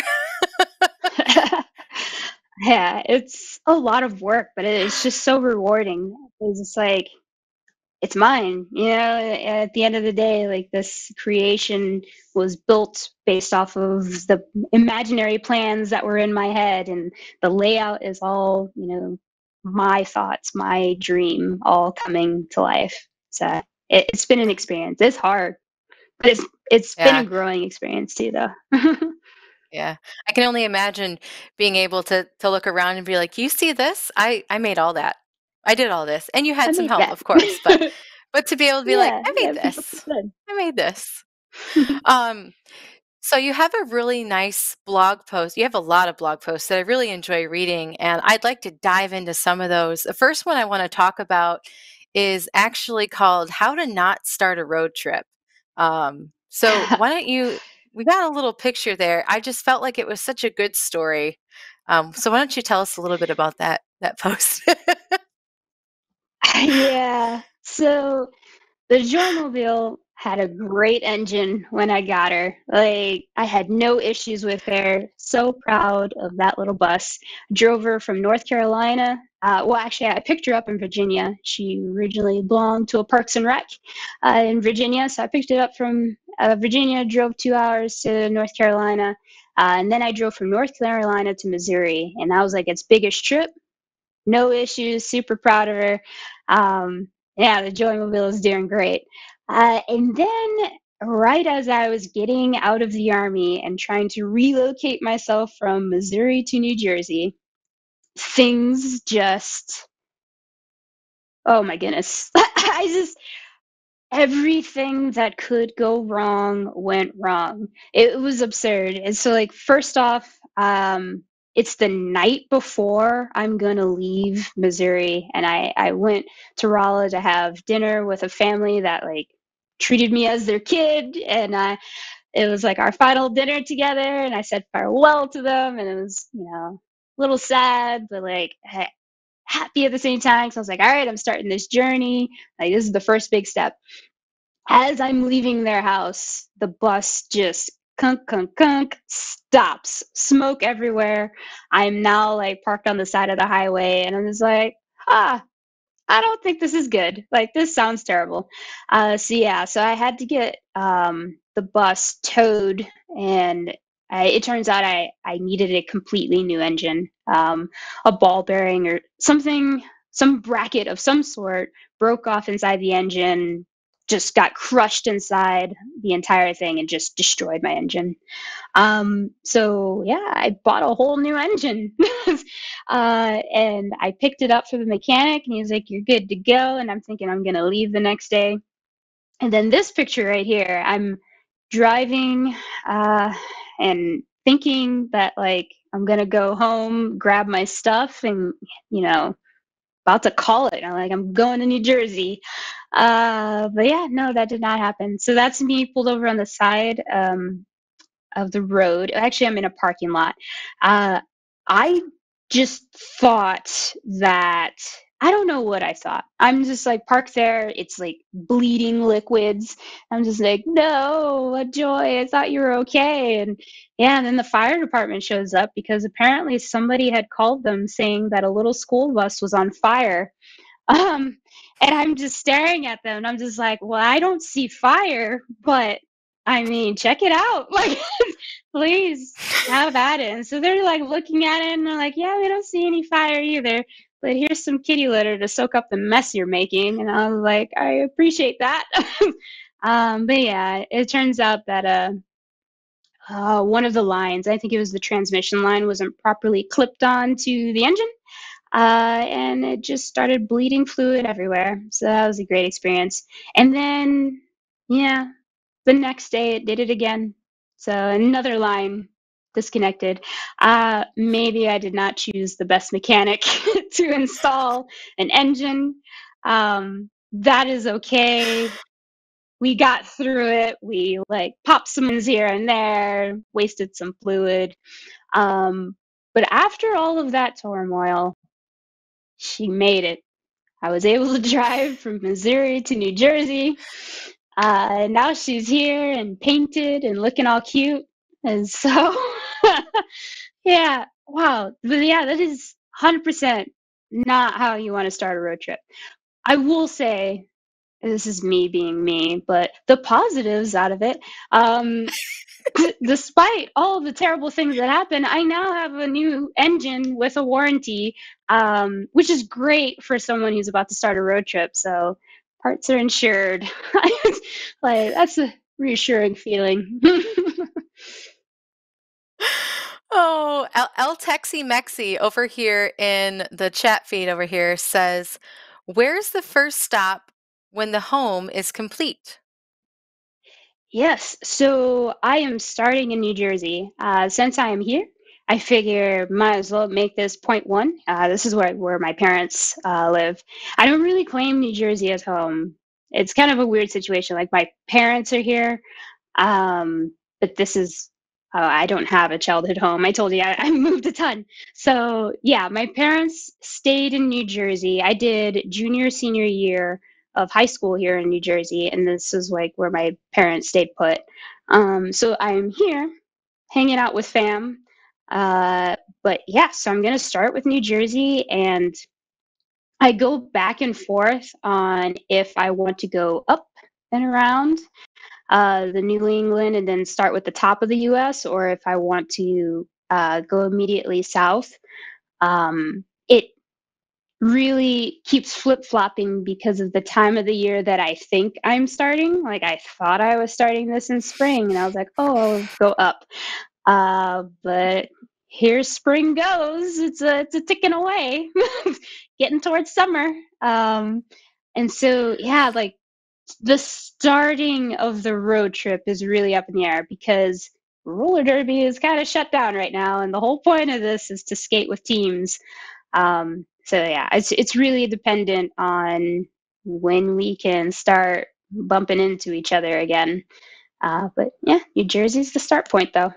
Yeah, it's a lot of work, but it's just so rewarding. It's just like it's mine. You know, at the end of the day, like this creation was built based off of the imaginary plans that were in my head, and the layout is all, you know, my thoughts, my dream, all coming to life. So it, it's been an experience. It's hard, but it's it's been a Yeah. growing experience too, though. Yeah. I can only imagine being able to to look around and be like, "You see this? I I made all that. I did all this." And you I had some made help, that. of course, but but to be able to be like, Yeah, "I yeah, made people this. good. I made this." Um, so you have a really nice blog post. You have a lot of blog posts that I really enjoy reading, and I'd like to dive into some of those. The first one I want to talk about is actually called "How to Not Start a Road Trip." Um, so why don't you? We got a little picture there. I just felt like it was such a good story. Um, so why don't you tell us a little bit about that that post? Yeah. So the Joy Mobile had a great engine when I got her. Like, I had no issues with her. So proud of that little bus. Drove her from North Carolina. Uh, well, actually, I picked her up in Virginia. She originally belonged to a Parks and Rec uh, in Virginia. So I picked it up from uh, Virginia, drove two hours to North Carolina. Uh, and then I drove from North Carolina to Missouri. And that was like its biggest trip. No issues, super proud of her. Um, yeah, the Joy Mobile is doing great. Uh, and then, right as I was getting out of the Army and trying to relocate myself from Missouri to New Jersey, things just, oh my goodness. I just, everything that could go wrong went wrong. It was absurd. And so, like, first off, um, it's the night before I'm gonna leave Missouri, and I I went to Rolla to have dinner with a family that like treated me as their kid, and I it was like our final dinner together, and I said farewell to them, and it was, you know, a little sad, but like ha- happy at the same time. So I was like, all right, I'm starting this journey. Like, this is the first big step. As I'm leaving their house, the bus just kunk, kunk, kunk, stops. Smoke everywhere. I'm now like parked on the side of the highway, and I'm just like, ah, I don't think this is good. Like, this sounds terrible. Uh, so yeah, so I had to get um, the bus towed, and I, it turns out I, I needed a completely new engine, um, a ball bearing or something, some bracket of some sort broke off inside the engine, just got crushed inside the entire thing and just destroyed my engine. Um, so yeah, I bought a whole new engine. uh, and I picked it up for the mechanic, and he was like, "You're good to go." And I'm thinking I'm gonna leave the next day. And then this picture right here, I'm driving uh, and thinking that like I'm gonna go home, grab my stuff, and you know, about to call it. I'm like, I'm going to New Jersey. Uh, but yeah, no, that did not happen. So that's me pulled over on the side. Um, of the road. Actually, I'm in a parking lot. Uh, I just thought that I don't know what I thought. I'm just like parked there. It's like bleeding liquids. I'm just like, no, Joy, I thought you were okay. And yeah, and then the fire department shows up because apparently somebody had called them saying that a little school bus was on fire. Um, and I'm just staring at them, and I'm just like, well, I don't see fire, but I mean, check it out. Like, please have at it. And so they're like looking at it, and they're like, yeah, we don't see any fire either. But here's some kitty litter to soak up the mess you're making. And I was like, I appreciate that. um, but yeah, it turns out that uh, uh, one of the lines, I think it was the transmission line, wasn't properly clipped on to the engine, uh, and it just started bleeding fluid everywhere. So that was a great experience. And then, yeah, the next day it did it again. So another line disconnected. Uh, maybe I did not choose the best mechanic to install an engine. Um, that is okay. We got through it. We like popped some ins here and there, wasted some fluid. Um, but after all of that turmoil, she made it. I was able to drive from Missouri to New Jersey. Uh, and now she's here and painted and looking all cute. And so, yeah, wow. But yeah, that is one hundred percent not how you want to start a road trip. I will say this is me being me, but the positives out of it, um, despite all the terrible things that happen, I now have a new engine with a warranty, um, which is great for someone who's about to start a road trip. So parts are insured. Like that's a reassuring feeling. Oh, El, El Texi Mexi over here in the chat feed over here says, "Where's the first stop when the home is complete?" Yes, so I am starting in New Jersey. Uh, since I am here, I figure might as well make this point one. Uh, this is where where my parents uh, live. I don't really claim New Jersey as home. It's kind of a weird situation. Like my parents are here, um, but this is, uh, I don't have a childhood home. I told you I, I moved a ton. So, yeah, my parents stayed in New Jersey. I did junior, senior year of high school here in New Jersey, and this is like where my parents stayed put. Um, so I'm here hanging out with fam. Uh, but yeah, so I'm going to start with New Jersey, and I go back and forth on if I want to go up and around uh, the New England and then start with the top of the U S, or if I want to uh, go immediately south. Um, it really keeps flip flopping because of the time of the year that I think I'm starting. Like I thought I was starting this in spring, and I was like, oh, I'll go up. Uh, but here spring goes. It's a it's a ticking away, getting towards summer. Um, and so yeah, like the starting of the road trip is really up in the air because roller derby is kind of shut down right now, and the whole point of this is to skate with teams. Um, so yeah, it's it's really dependent on when we can start bumping into each other again. Uh, but yeah, New Jersey's the start point, though.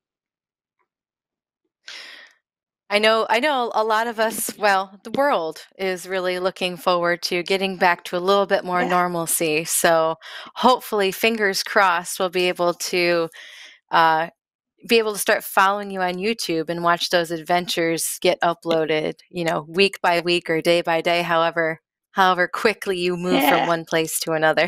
I know, I know a lot of us, well, the world is really looking forward to getting back to a little bit more Yeah, normalcy. So hopefully, fingers crossed, we'll be able to uh, be able to start following you on YouTube and watch those adventures get uploaded, you know, week by week or day by day, however, however quickly you move from yeah, one place to another.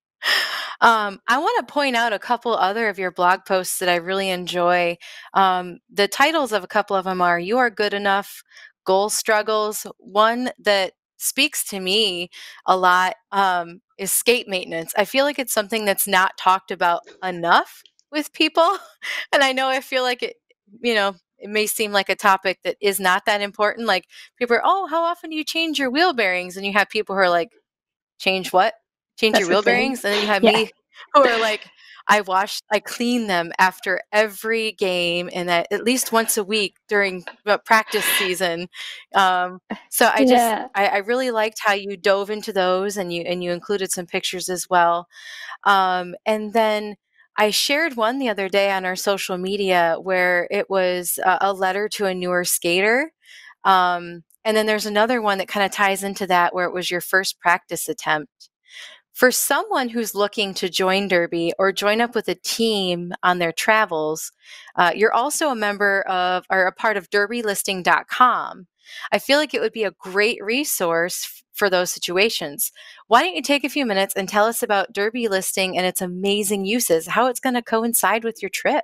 Um, I want to point out a couple other of your blog posts that I really enjoy. Um, the titles of a couple of them are "You Are Good Enough," "Goal Struggles." One that speaks to me a lot um, is skate maintenance. I feel like it's something that's not talked about enough with people. And I know I feel like it, you know, it may seem like a topic that is not that important. Like people are, oh, how often do you change your wheel bearings? And you have people who are like, change what? Change your that's the wheel thing. bearings? And then you have Yeah, me who are like, I wash, I clean them after every game and at, at least once a week during uh, practice season. Um, so I just, yeah, I, I really liked how you dove into those and you and you included some pictures as well. Um, and then I shared one the other day on our social media where it was a, a letter to a newer skater. Um, and then there's another one that kind of ties into that where it was your first practice attempt. For someone who's looking to join Derby or join up with a team on their travels, uh, you're also a member of or a part of derby listing dot com. I feel like it would be a great resource f- for those situations. Why don't you take a few minutes and tell us about Derby Listing and its amazing uses, how it's going to coincide with your trip?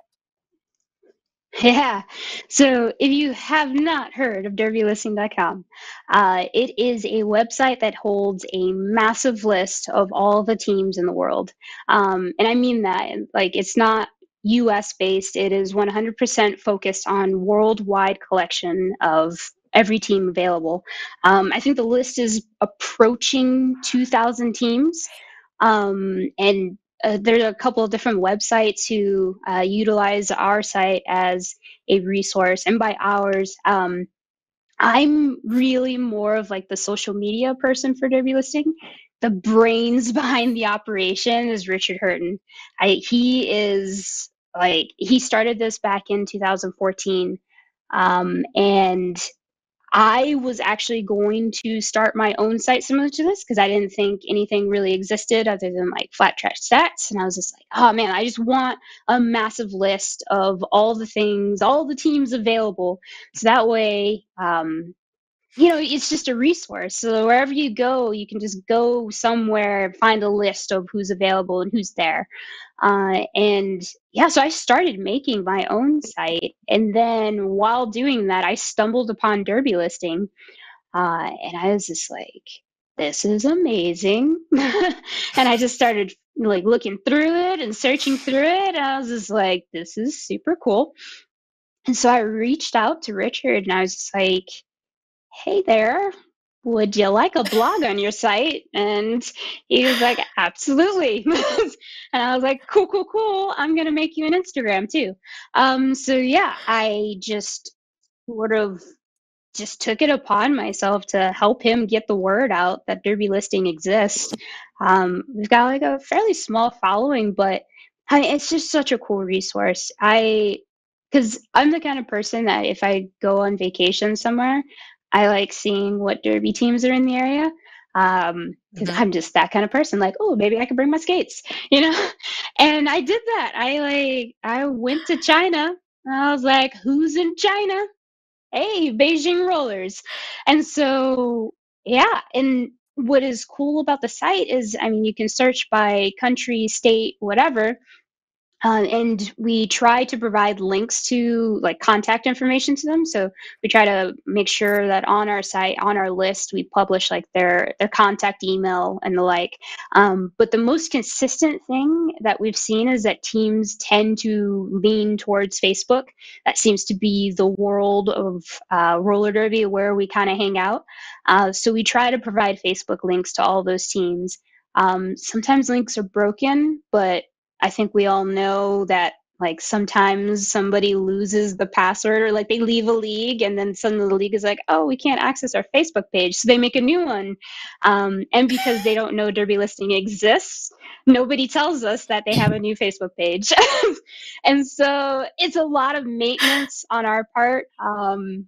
yeah. So if you have not heard of derby listing dot com, uh, it is a website that holds a massive list of all the teams in the world. Um, and I mean that, like, it's not U S based, it is one hundred percent focused on worldwide collection of every team available. Um, I think the list is approaching two thousand teams. Um, and uh, there are a couple of different websites who uh, utilize our site as a resource. And by ours, um, I'm really more of like the social media person for Derby Listing. The brains behind the operation is Richard Hurton. I, he is like, he started this back in two thousand fourteen. Um, and I was actually going to start my own site similar to this because I didn't think anything really existed other than like flat track stats. And I was just like, oh man, I just want a massive list of all the things, all the teams available. So that way, um, you know, it's just a resource. So wherever you go, you can just go somewhere, find a list of who's available and who's there. Uh, and yeah, so I started making my own site. And then while doing that, I stumbled upon Derby listing. Uh, and I was just like, this is amazing. And I just started like looking through it and searching through it. And I was just like, this is super cool. And so I reached out to Richard and I was just like, hey there, would you like a blog on your site? And he was like, absolutely. And I was like, cool, cool, cool. I'm going to make you an Instagram too. Um, so yeah, I just sort of just took it upon myself to help him get the word out that Derby listing exists. Um, we've got like a fairly small following, but I mean, it's just such a cool resource. I, because I'm the kind of person that if I go on vacation somewhere, I like seeing what Derby teams are in the area. Um, because Mhm. I'm just that kind of person. Like, oh, maybe I could bring my skates, you know. And I did that. I like, I went to China. And I was like, who's in China? Hey, Beijing rollers. And so, yeah. And what is cool about the site is, I mean, you can search by country, state, whatever. Uh, and we try to provide links to like contact information to them. So we try to make sure that on our site, on our list, we publish like their their contact email and the like. Um, but the most consistent thing that we've seen is that teams tend to lean towards Facebook. That seems to be the world of uh, roller derby where we kind of hang out. Uh, so we try to provide Facebook links to all those teams. Um, sometimes links are broken, but I think we all know that like sometimes somebody loses the password or like they leave a league and then suddenly the league is like, oh, we can't access our Facebook page. So they make a new one. Um, and because they don't know Derby listing exists, nobody tells us that they have a new Facebook page. And so it's a lot of maintenance on our part. Um,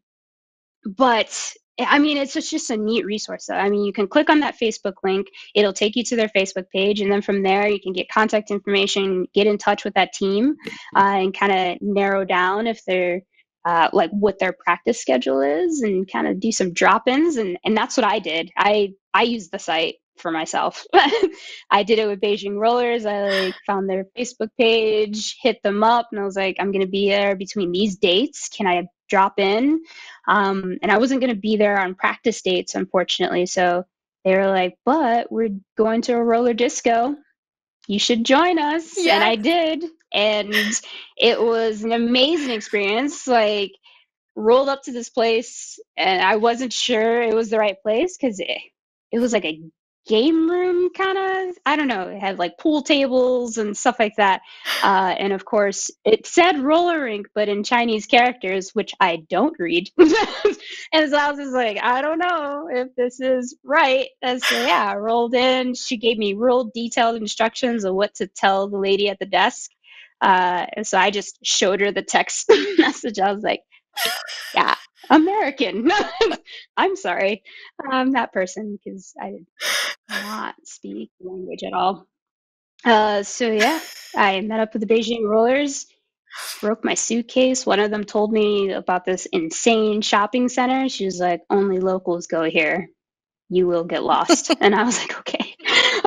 but I mean, it's just, just a neat resource. Though. I mean, you can click on that Facebook link, it'll take you to their Facebook page. And then from there, you can get contact information, get in touch with that team, uh, and kind of narrow down if they're uh, like what their practice schedule is and kind of do some drop ins. And, and that's what I did. I, I used the site for myself. I did it with Beijing Rollers. I like found their Facebook page, hit them up, and I was like, I'm going to be there between these dates. Can I drop in? Um, and I wasn't going to be there on practice dates, unfortunately. So they were like, but we're going to a roller disco. You should join us. And Yes. I did. And it was an amazing experience. Like, rolled up to this place and I wasn't sure it was the right place because it, it was like a game room kind of. I don't know. It had like pool tables and stuff like that. Uh, and of course, it said roller rink, but in Chinese characters, which I don't read. And so I was just like, I don't know if this is right. And so, yeah, I rolled in. She gave me real detailed instructions of what to tell the lady at the desk. Uh, and so I just showed her the text message. I was like, yeah, American. I'm sorry. I'm that person because I did not speak the language at all. Uh, so yeah, I met up with the Beijing Rollers, broke my suitcase. One of them told me about this insane shopping center. She was like, only locals go here. You will get lost. And I was like, okay.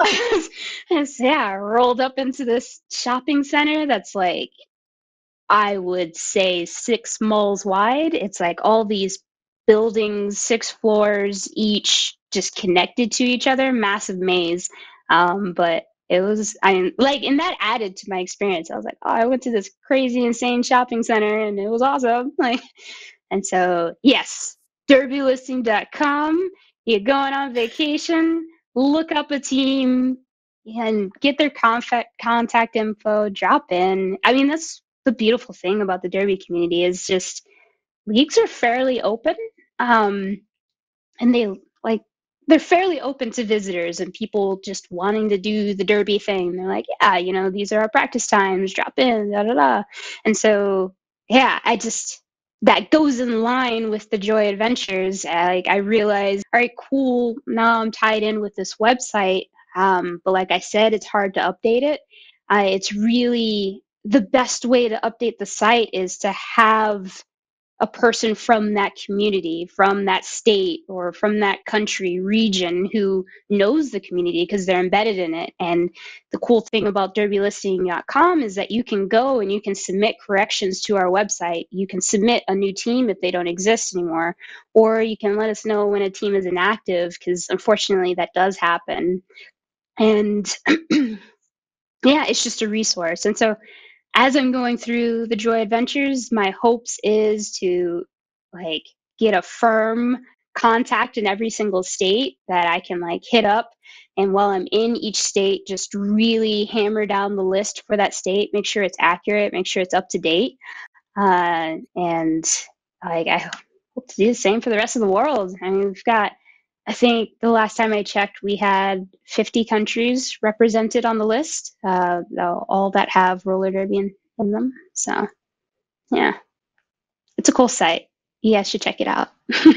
And so, yeah, I rolled up into this shopping center that's like I would say six malls wide. It's like all these buildings, six floors each, just connected to each other, massive maze. Um, but it was, I mean, like, and that added to my experience. I was like, oh, I went to this crazy, insane shopping center and it was awesome. Like, and so, yes, derby listing dot com. You're going on vacation, look up a team and get their contact contact info, drop in. I mean, that's the beautiful thing about the derby community is just leagues are fairly open. Um, and they like they're fairly open to visitors and people just wanting to do the derby thing. They're like, yeah, you know, these are our practice times, drop in, da da da. And so, yeah, I just that goes in line with the Joy Adventures. Uh, like I realized, all right, cool. Now I'm tied in with this website. Um, but like I said, it's hard to update it. Uh, it's really the best way to update the site is to have a person from that community, from that state, or from that country, region who knows the community because they're embedded in it. And the cool thing about derby listing dot com is that you can go and you can submit corrections to our website. You can submit a new team if they don't exist anymore, or you can let us know when a team is inactive, because unfortunately that does happen. And yeah, it's just a resource. And so as I'm going through the J O Y adventures, my hopes is to like get a firm contact in every single state that I can like hit up. And while I'm in each state, just really hammer down the list for that state, make sure it's accurate, make sure it's up to date. Uh, and like I hope to do the same for the rest of the world. I mean, we've got, I think the last time I checked, we had fifty countries represented on the list, uh, all that have roller derby in, in them. So, yeah, it's a cool site. You guys should check it out.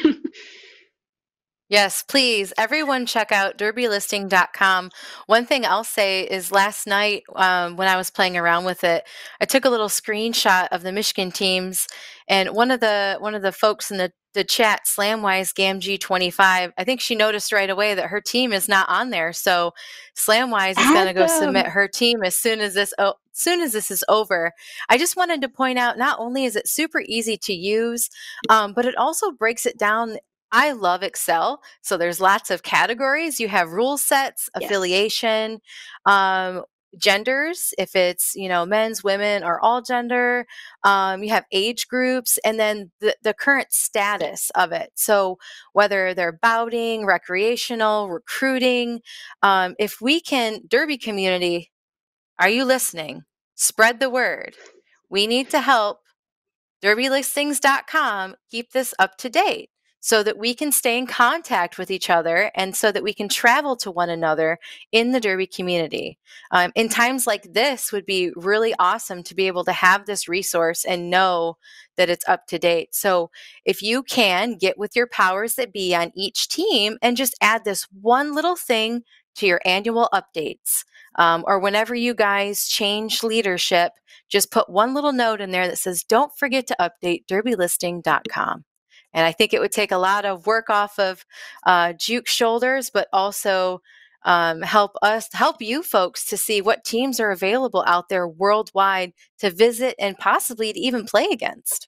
Yes, please. Everyone check out derby listing dot com. One thing I'll say is last night um, when I was playing around with it, I took a little screenshot of the Michigan teams, and one of the one of the folks in the, the chat, Slamwise Gamg twenty-five, I think she noticed right away that her team is not on there. So Slamwise is going to Add go submit them. her team as soon as this oh, soon as this is over. I just wanted to point out, not only is it super easy to use, um, but it also breaks it down. I love Excel. So there's lots of categories. You have rule sets, Yes. affiliation, um, genders, if it's, you know, men's, women, or all gender. Um, you have age groups, and then the, the current status of it. So whether they're bouting, recreational, recruiting, um, if we can, Derby community, are you listening? Spread the word. We need to help derby listings dot com keep this up to date so that we can stay in contact with each other and so that we can travel to one another in the derby community. Um, in times like this would be really awesome to be able to have this resource and know that it's up to date. So if you can get with your powers that be on each team and just add this one little thing to your annual updates, um, or whenever you guys change leadership, just put one little note in there that says, don't forget to update derby listing dot com. And I think it would take a lot of work off of uh, Jukes' shoulders, but also um, help us, help you folks to see what teams are available out there worldwide to visit and possibly to even play against.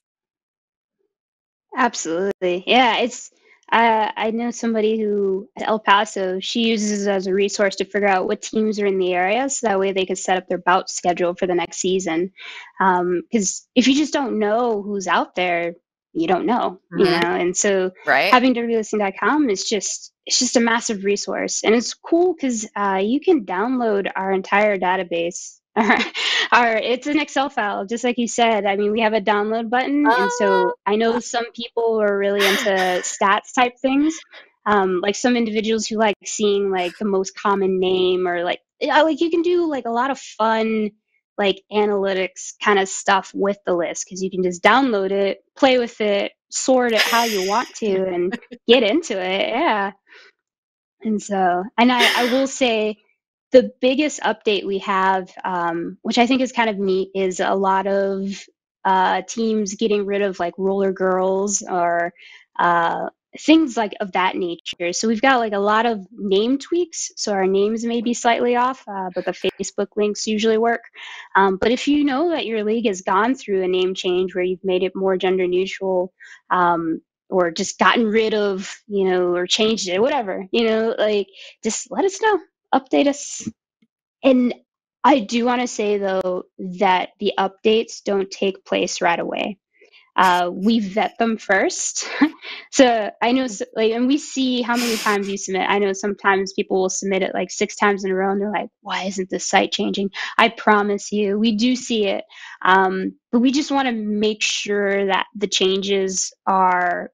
Absolutely. Yeah, it's uh, I know somebody who at El Paso, she uses it as a resource to figure out what teams are in the area, so that way they could set up their bout schedule for the next season. Because if you just don't know who's out there, you don't know, you know. Mm-hmm. And so Right? having derby listing dot com is just it's just a massive resource, and it's cool because uh, you can download our entire database. Our it's an Excel file, just like you said. I mean, we have a download button, and so Oh, I know some people are really into stats type things. Um, like some individuals who like seeing like the most common name, or like yeah, like you can do like a lot of fun like analytics kind of stuff with the list, because you can just download it, play with it, sort it how you want to, and get into it. Yeah. And so, and I, I will say the biggest update we have, um, which I think is kind of neat, is a lot of uh, teams getting rid of like roller girls, or uh, things like of that nature. So we've got like a lot of name tweaks. So our names may be slightly off, uh, but the Facebook links usually work. Um, but if you know that your league has gone through a name change where you've made it more gender neutral, um, or just gotten rid of, you know, or changed it, whatever, you know, like just let us know, update us. And I do want to say though that the updates don't take place right away. Uh, we vet them first. So I know, like, and we see how many times you submit. I know sometimes people will submit it like six times in a row, and they're like, "Why isn't this site changing?" I promise you, we do see it, um, but we just want to make sure that the changes are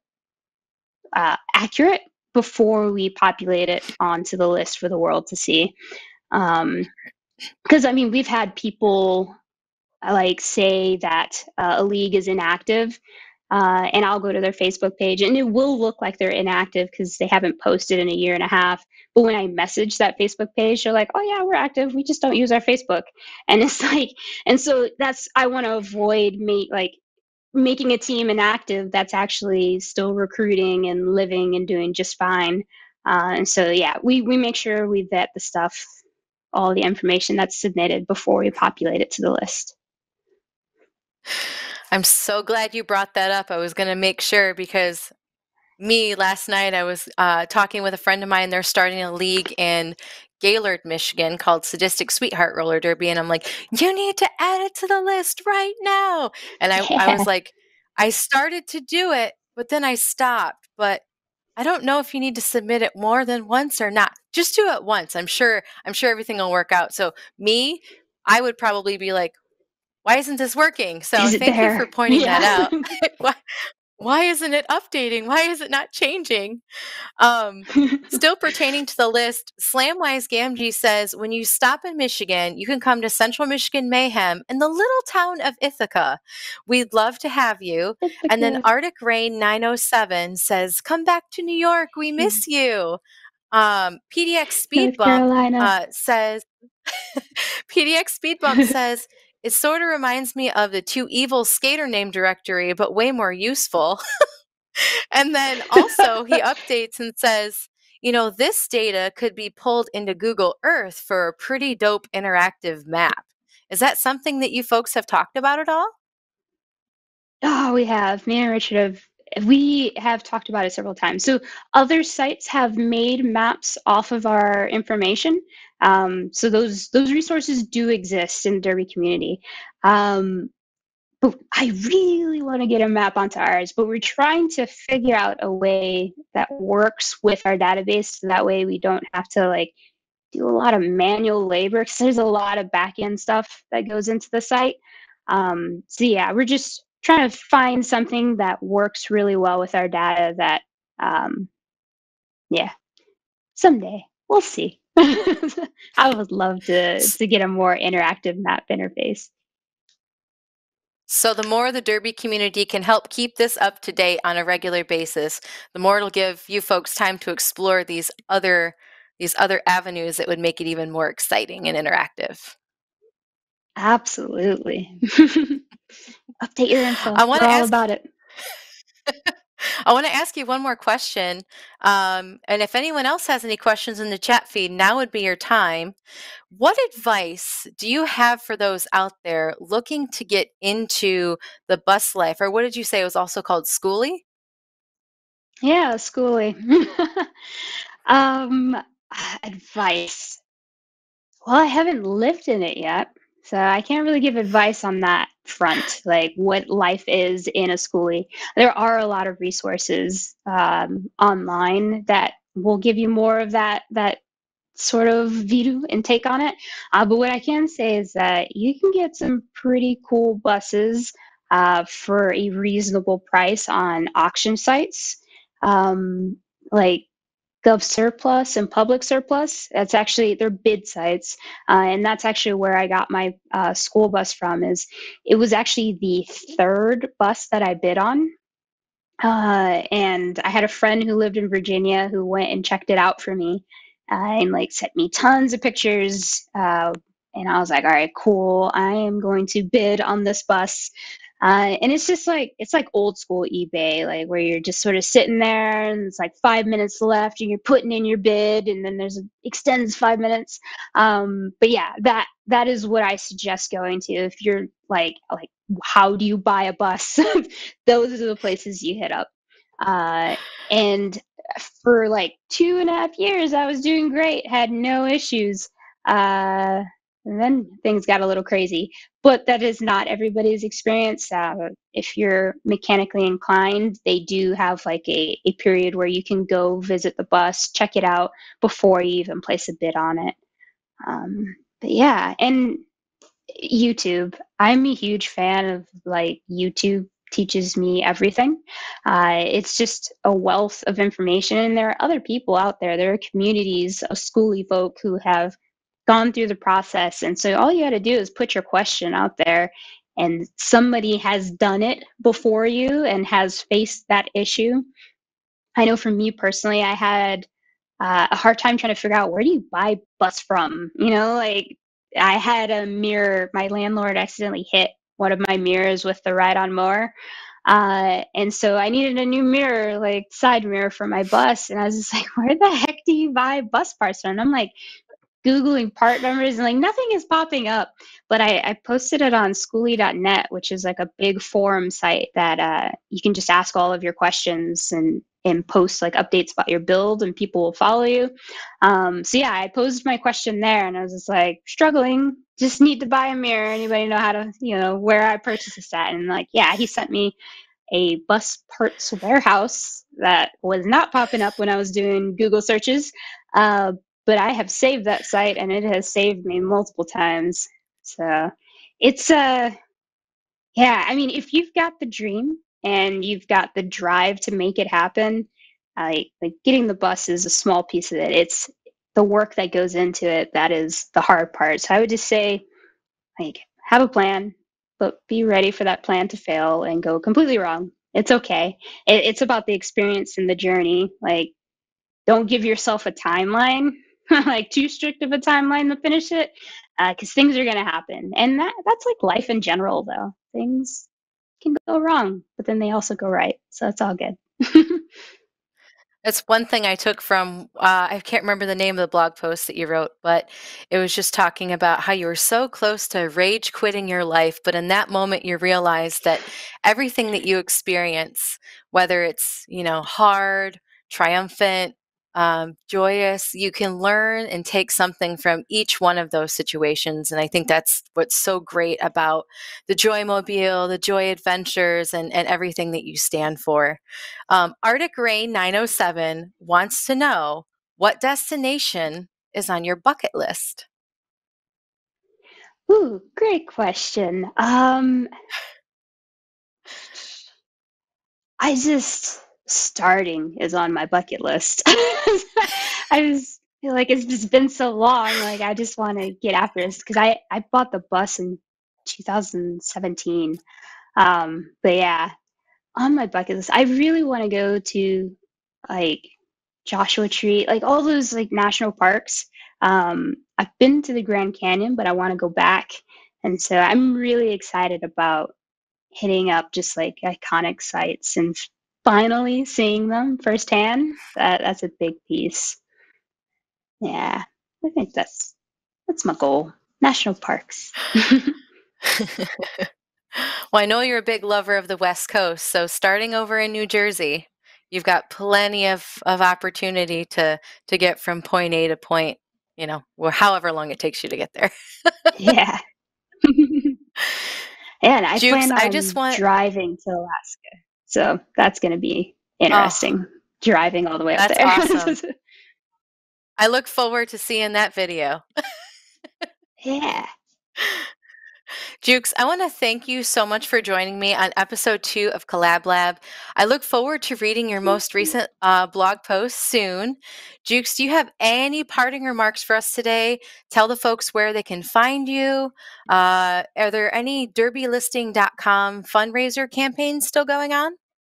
uh, accurate before we populate it onto the list for the world to see. Um, because I mean, we've had people uh, like say that uh, a league is inactive, uh, and I'll go to their Facebook page, and it will look like they're inactive because they haven't posted in a year and a half. But when I message that Facebook page, they're like, "Oh yeah, we're active. We just don't use our Facebook." And it's like, and so that's I want to avoid me like making a team inactive that's actually still recruiting and living and doing just fine. Uh, and so, yeah, we, we make sure we vet the stuff, all the information that's submitted before we populate it to the list. I'm so glad you brought that up. I was going to make sure because me last night I was uh, talking with a friend of mine. They're starting a league in Gaylord, Michigan called Sadistic Sweetheart Roller Derby. And I'm like, you need to add it to the list right now. And I, I Yeah. was like, I started to do it, but then I stopped. But I don't know if you need to submit it more than once or not. Just do it once. I'm sure, I'm sure everything will work out. So me, I would probably be like, why isn't this working? So Is it thank you for there? pointing that Yeah. out. why, why isn't it updating? Why is it not changing? Um, still pertaining to the list, Slamwise Gamgee says when you stop in Michigan, you can come to Central Michigan Mayhem in the little town of Ithaca. We'd love to have you. And then Ithaca. Arctic Rain nine oh seven says, come back to New York. We miss you. Um, P D X Speed North Bump Carolina. uh, says, P D X Speed Bump says, it sort of reminds me of the Two Evil skater name directory, but way more useful. And then also he updates and says, you know, this data could be pulled into Google Earth for a pretty dope interactive map. Is that something that you folks have talked about at all? Oh, we have. Me and Richard have we have talked about it several times. So other sites have made maps off of our information. Um, so those those resources do exist in the Derby community. Um, but I really want to get a map onto ours, but we're trying to figure out a way that works with our database so that way we don't have to like do a lot of manual labor because there's a lot of back end stuff that goes into the site. Um, so yeah, we're just trying to find something that works really well with our data that, um, yeah, someday we'll see. I would love to, to get a more interactive map interface. So the more the Derby community can help keep this up to date on a regular basis, the more it'll give you folks time to explore these other these other avenues that would make it even more exciting and interactive. Absolutely. Update your info. I want We're to all ask about it. I want to ask you one more question. Um, and if anyone else has any questions in the chat feed, now would be your time. What advice do you have for those out there looking to get into the bus life? Or what did you say it was also called, schooly? Yeah, schooly. um, advice. Well, I haven't lived in it yet, so I can't really give advice on that front, like what life is in a schoolie. There are a lot of resources um, online that will give you more of that that sort of view and take on it. Uh, but what I can say is that you can get some pretty cool buses uh, for a reasonable price on auction sites. Um, like Gov Surplus and Public Surplus. That's actually they're bid sites, uh, and that's actually where I got my uh, school bus from. Is it was actually the third bus that I bid on, uh, and I had a friend who lived in Virginia who went and checked it out for me, uh, and like sent me tons of pictures. Uh, and I was like, all right, cool. I am going to bid on this bus. Uh, and it's just like it's like old school eBay, like where you're just sort of sitting there and it's like five minutes left and you're putting in your bid and then there's extends five minutes. Um, but yeah, that that is what I suggest going to if you're like like how do you buy a bus? Those are the places you hit up. Uh, and for like two and a half years, I was doing great, had no issues. Uh, and then things got a little crazy. But that is not everybody's experience. Uh, if you're mechanically inclined, they do have like a, a period where you can go visit the bus, check it out before you even place a bid on it. Um, but yeah, and YouTube. I'm a huge fan of like YouTube teaches me everything. Uh, it's just a wealth of information, and there are other people out there. There are communities of schooly folk who have gone through the process, and so all you got to do is put your question out there, and somebody has done it before you and has faced that issue. I know for me personally, I had uh, a hard time trying to figure out where do you buy bus from. You know, like I had a mirror. My landlord accidentally hit one of my mirrors with the ride-on mower, Uh, and so I needed a new mirror, like side mirror for my bus. And I was just like, where the heck do you buy bus parts from? And I'm like, Googling part numbers and like nothing is popping up. But I, I posted it on schooly dot net, which is like a big forum site that uh, you can just ask all of your questions and and post like updates about your build and people will follow you. Um, so yeah, I posed my question there and I was just like struggling, just need to buy a mirror. Anybody know how to, you know, where I purchase this at? And like, yeah, he sent me a bus parts warehouse that was not popping up when I was doing Google searches. Uh, but I have saved that site and it has saved me multiple times. So it's uh yeah, I mean if you've got the dream and you've got the drive to make it happen, like like getting the bus is a small piece of it. It's the work that goes into it that is the hard part. So I would just say like have a plan, but be ready for that plan to fail and go completely wrong. It's okay. It, it's about the experience and the journey. Like don't give yourself a timeline, like too strict of a timeline to finish it, because uh, things are going to happen. And that that's like life in general, though. Things can go wrong, but then they also go right. So it's all good. It's one thing I took from, uh, I can't remember the name of the blog post that you wrote, but it was just talking about how you were so close to rage quitting your life. But in that moment, you realize that everything that you experience, whether it's, you know, hard, triumphant, um, joyous, you can learn and take something from each one of those situations. And I think that's what's so great about the Joy Mobile, the Joy Adventures, and, and everything that you stand for. Um, Arctic Rain nine oh seven wants to know what destination is on your bucket list? Ooh, great question. Um, I just starting is on my bucket list. I just feel like it's just been so long. Like I just want to get after this because I I bought the bus in two thousand seventeen. Um, but yeah, on my bucket list, I really want to go to like Joshua Tree, like all those like national parks. Um, I've been to the Grand Canyon, but I want to go back, and so I'm really excited about hitting up just like iconic sites and finally seeing them firsthand. That that's a big piece. Yeah, I think that's that's my goal. National parks. Well, I know you're a big lover of the West Coast, so starting over in New Jersey, you've got plenty of, of opportunity to to get from point A to point, you know, or however long it takes you to get there. Yeah. And I Jukes, plan I just on want, driving to Alaska. So that's going to be oh, interesting. Driving all the way up that's there. awesome. I look forward to seeing that video. Yeah. Jukes, I want to thank you so much for joining me on episode two of Collab Lab. I look forward to reading your most recent uh, blog post soon. Jukes, do you have any parting remarks for us today? Tell the folks where they can find you. Uh, are there any derby listing dot com fundraiser campaigns still going on?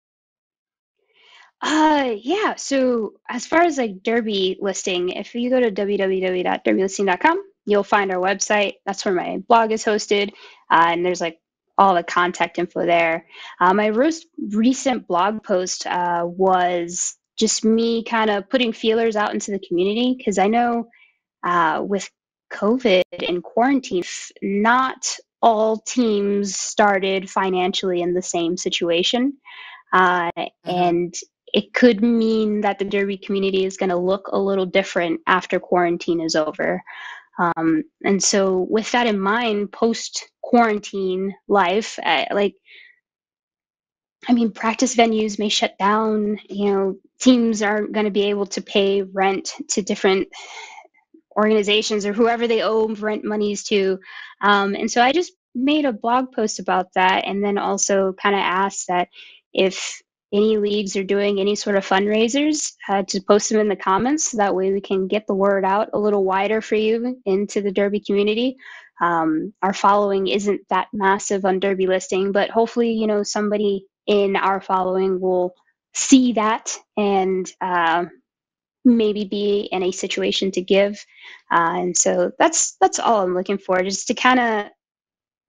Uh, yeah. So as far as like Derby listing, if you go to w w w dot derby listing dot com, you'll find our website. That's where my blog is hosted, uh, and there's like all the contact info there. Uh, my most recent blog post uh, was just me kind of putting feelers out into the community because I know uh, with COVID and quarantine, not all teams started financially in the same situation. Uh, Mm-hmm. and it could mean that the Derby community is going to look a little different after quarantine is over. Um, and so, with that in mind, post quarantine life, uh, like, I mean, practice venues may shut down, you know, teams aren't going to be able to pay rent to different organizations or whoever they owe rent monies to. Um, and so I just made a blog post about that and then also kind of asked that if any leagues are doing any sort of fundraisers uh, to post them in the comments. So that way we can get the word out a little wider for you into the Derby community. Um, our following isn't that massive on Derby listing, but hopefully, you know, somebody in our following will see that and uh, maybe be in a situation to give. Uh, and so that's that's all I'm looking for, just to kind of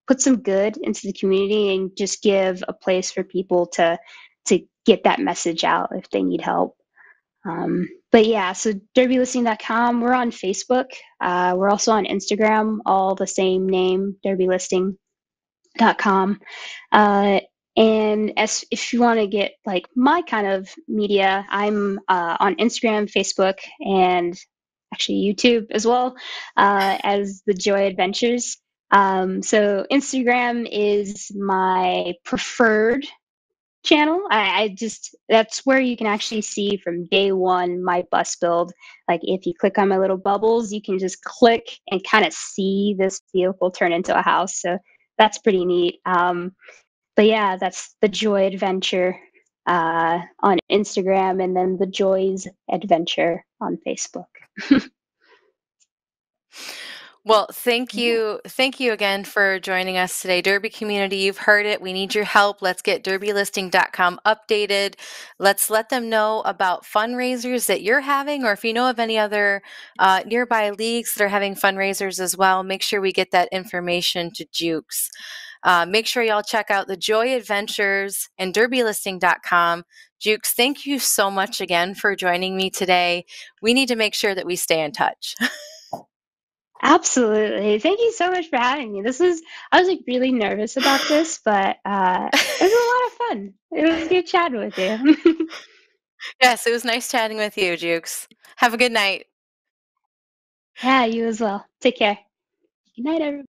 put some good into the community and just give a place for people to to get that message out if they need help. Um, but yeah, so derby listing dot com. We're on Facebook. Uh, we're also on Instagram, all the same name, derby listing dot com. Uh, and as if you want to get like my kind of media, I'm uh, on Instagram, Facebook, and actually YouTube as well, uh, as the J O Y Adventures. Um, so Instagram is my preferred channel. I, I just that's where you can actually see from day one my bus build. Like if you click on my little bubbles, you can just click and kind of see this vehicle turn into a house. So that's pretty neat. Um, but yeah, that's the Joy Adventure uh, on Instagram, and then the Joy's Adventure on Facebook. Well, thank you. Thank you again for joining us today. Derby community, you've heard it. We need your help. Let's get derby listing dot com updated. Let's let them know about fundraisers that you're having, or if you know of any other uh, nearby leagues that are having fundraisers as well, make sure we get that information to Jukes. Uh, make sure y'all check out the J O Y Adventures and derby listing dot com. Jukes, thank you so much again for joining me today. We need to make sure that we stay in touch. Absolutely. Thank you so much for having me. This is, I was like really nervous about this, but uh, it was a lot of fun. It was good chatting with you. Yes, it was nice chatting with you, Jukes. Have a good night. Yeah, you as well. Take care. Good night, everyone.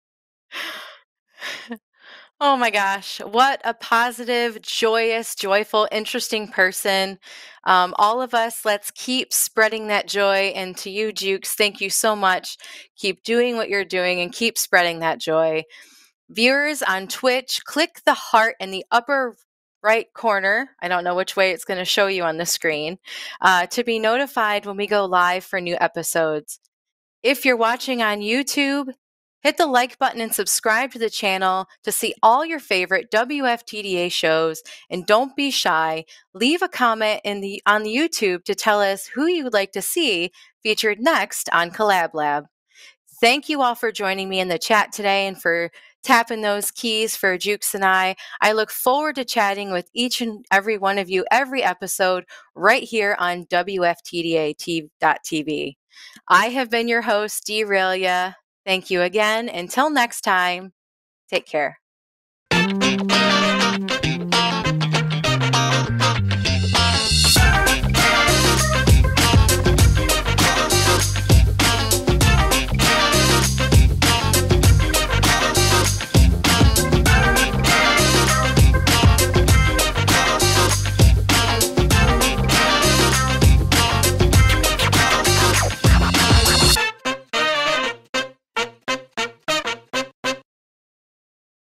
Oh my gosh, what a positive, joyous, joyful, interesting person. Um, all of us, let's keep spreading that joy. And to you, Jukes, thank you so much. Keep doing what you're doing and keep spreading that joy. Viewers on Twitch, click the heart in the upper right corner. I don't know which way it's going to show you on the screen uh, to be notified when we go live for new episodes. If you're watching on YouTube, hit the like button and subscribe to the channel to see all your favorite W F T D A shows. And don't be shy. Leave a comment in the on the YouTube to tell us who you would like to see featured next on Collab Lab. Thank you all for joining me in the chat today and for tapping those keys for Jukes and I. I look forward to chatting with each and every one of you every episode right here on W F T D A dot T V. I have been your host, Deralia. Thank you again. Until next time, take care.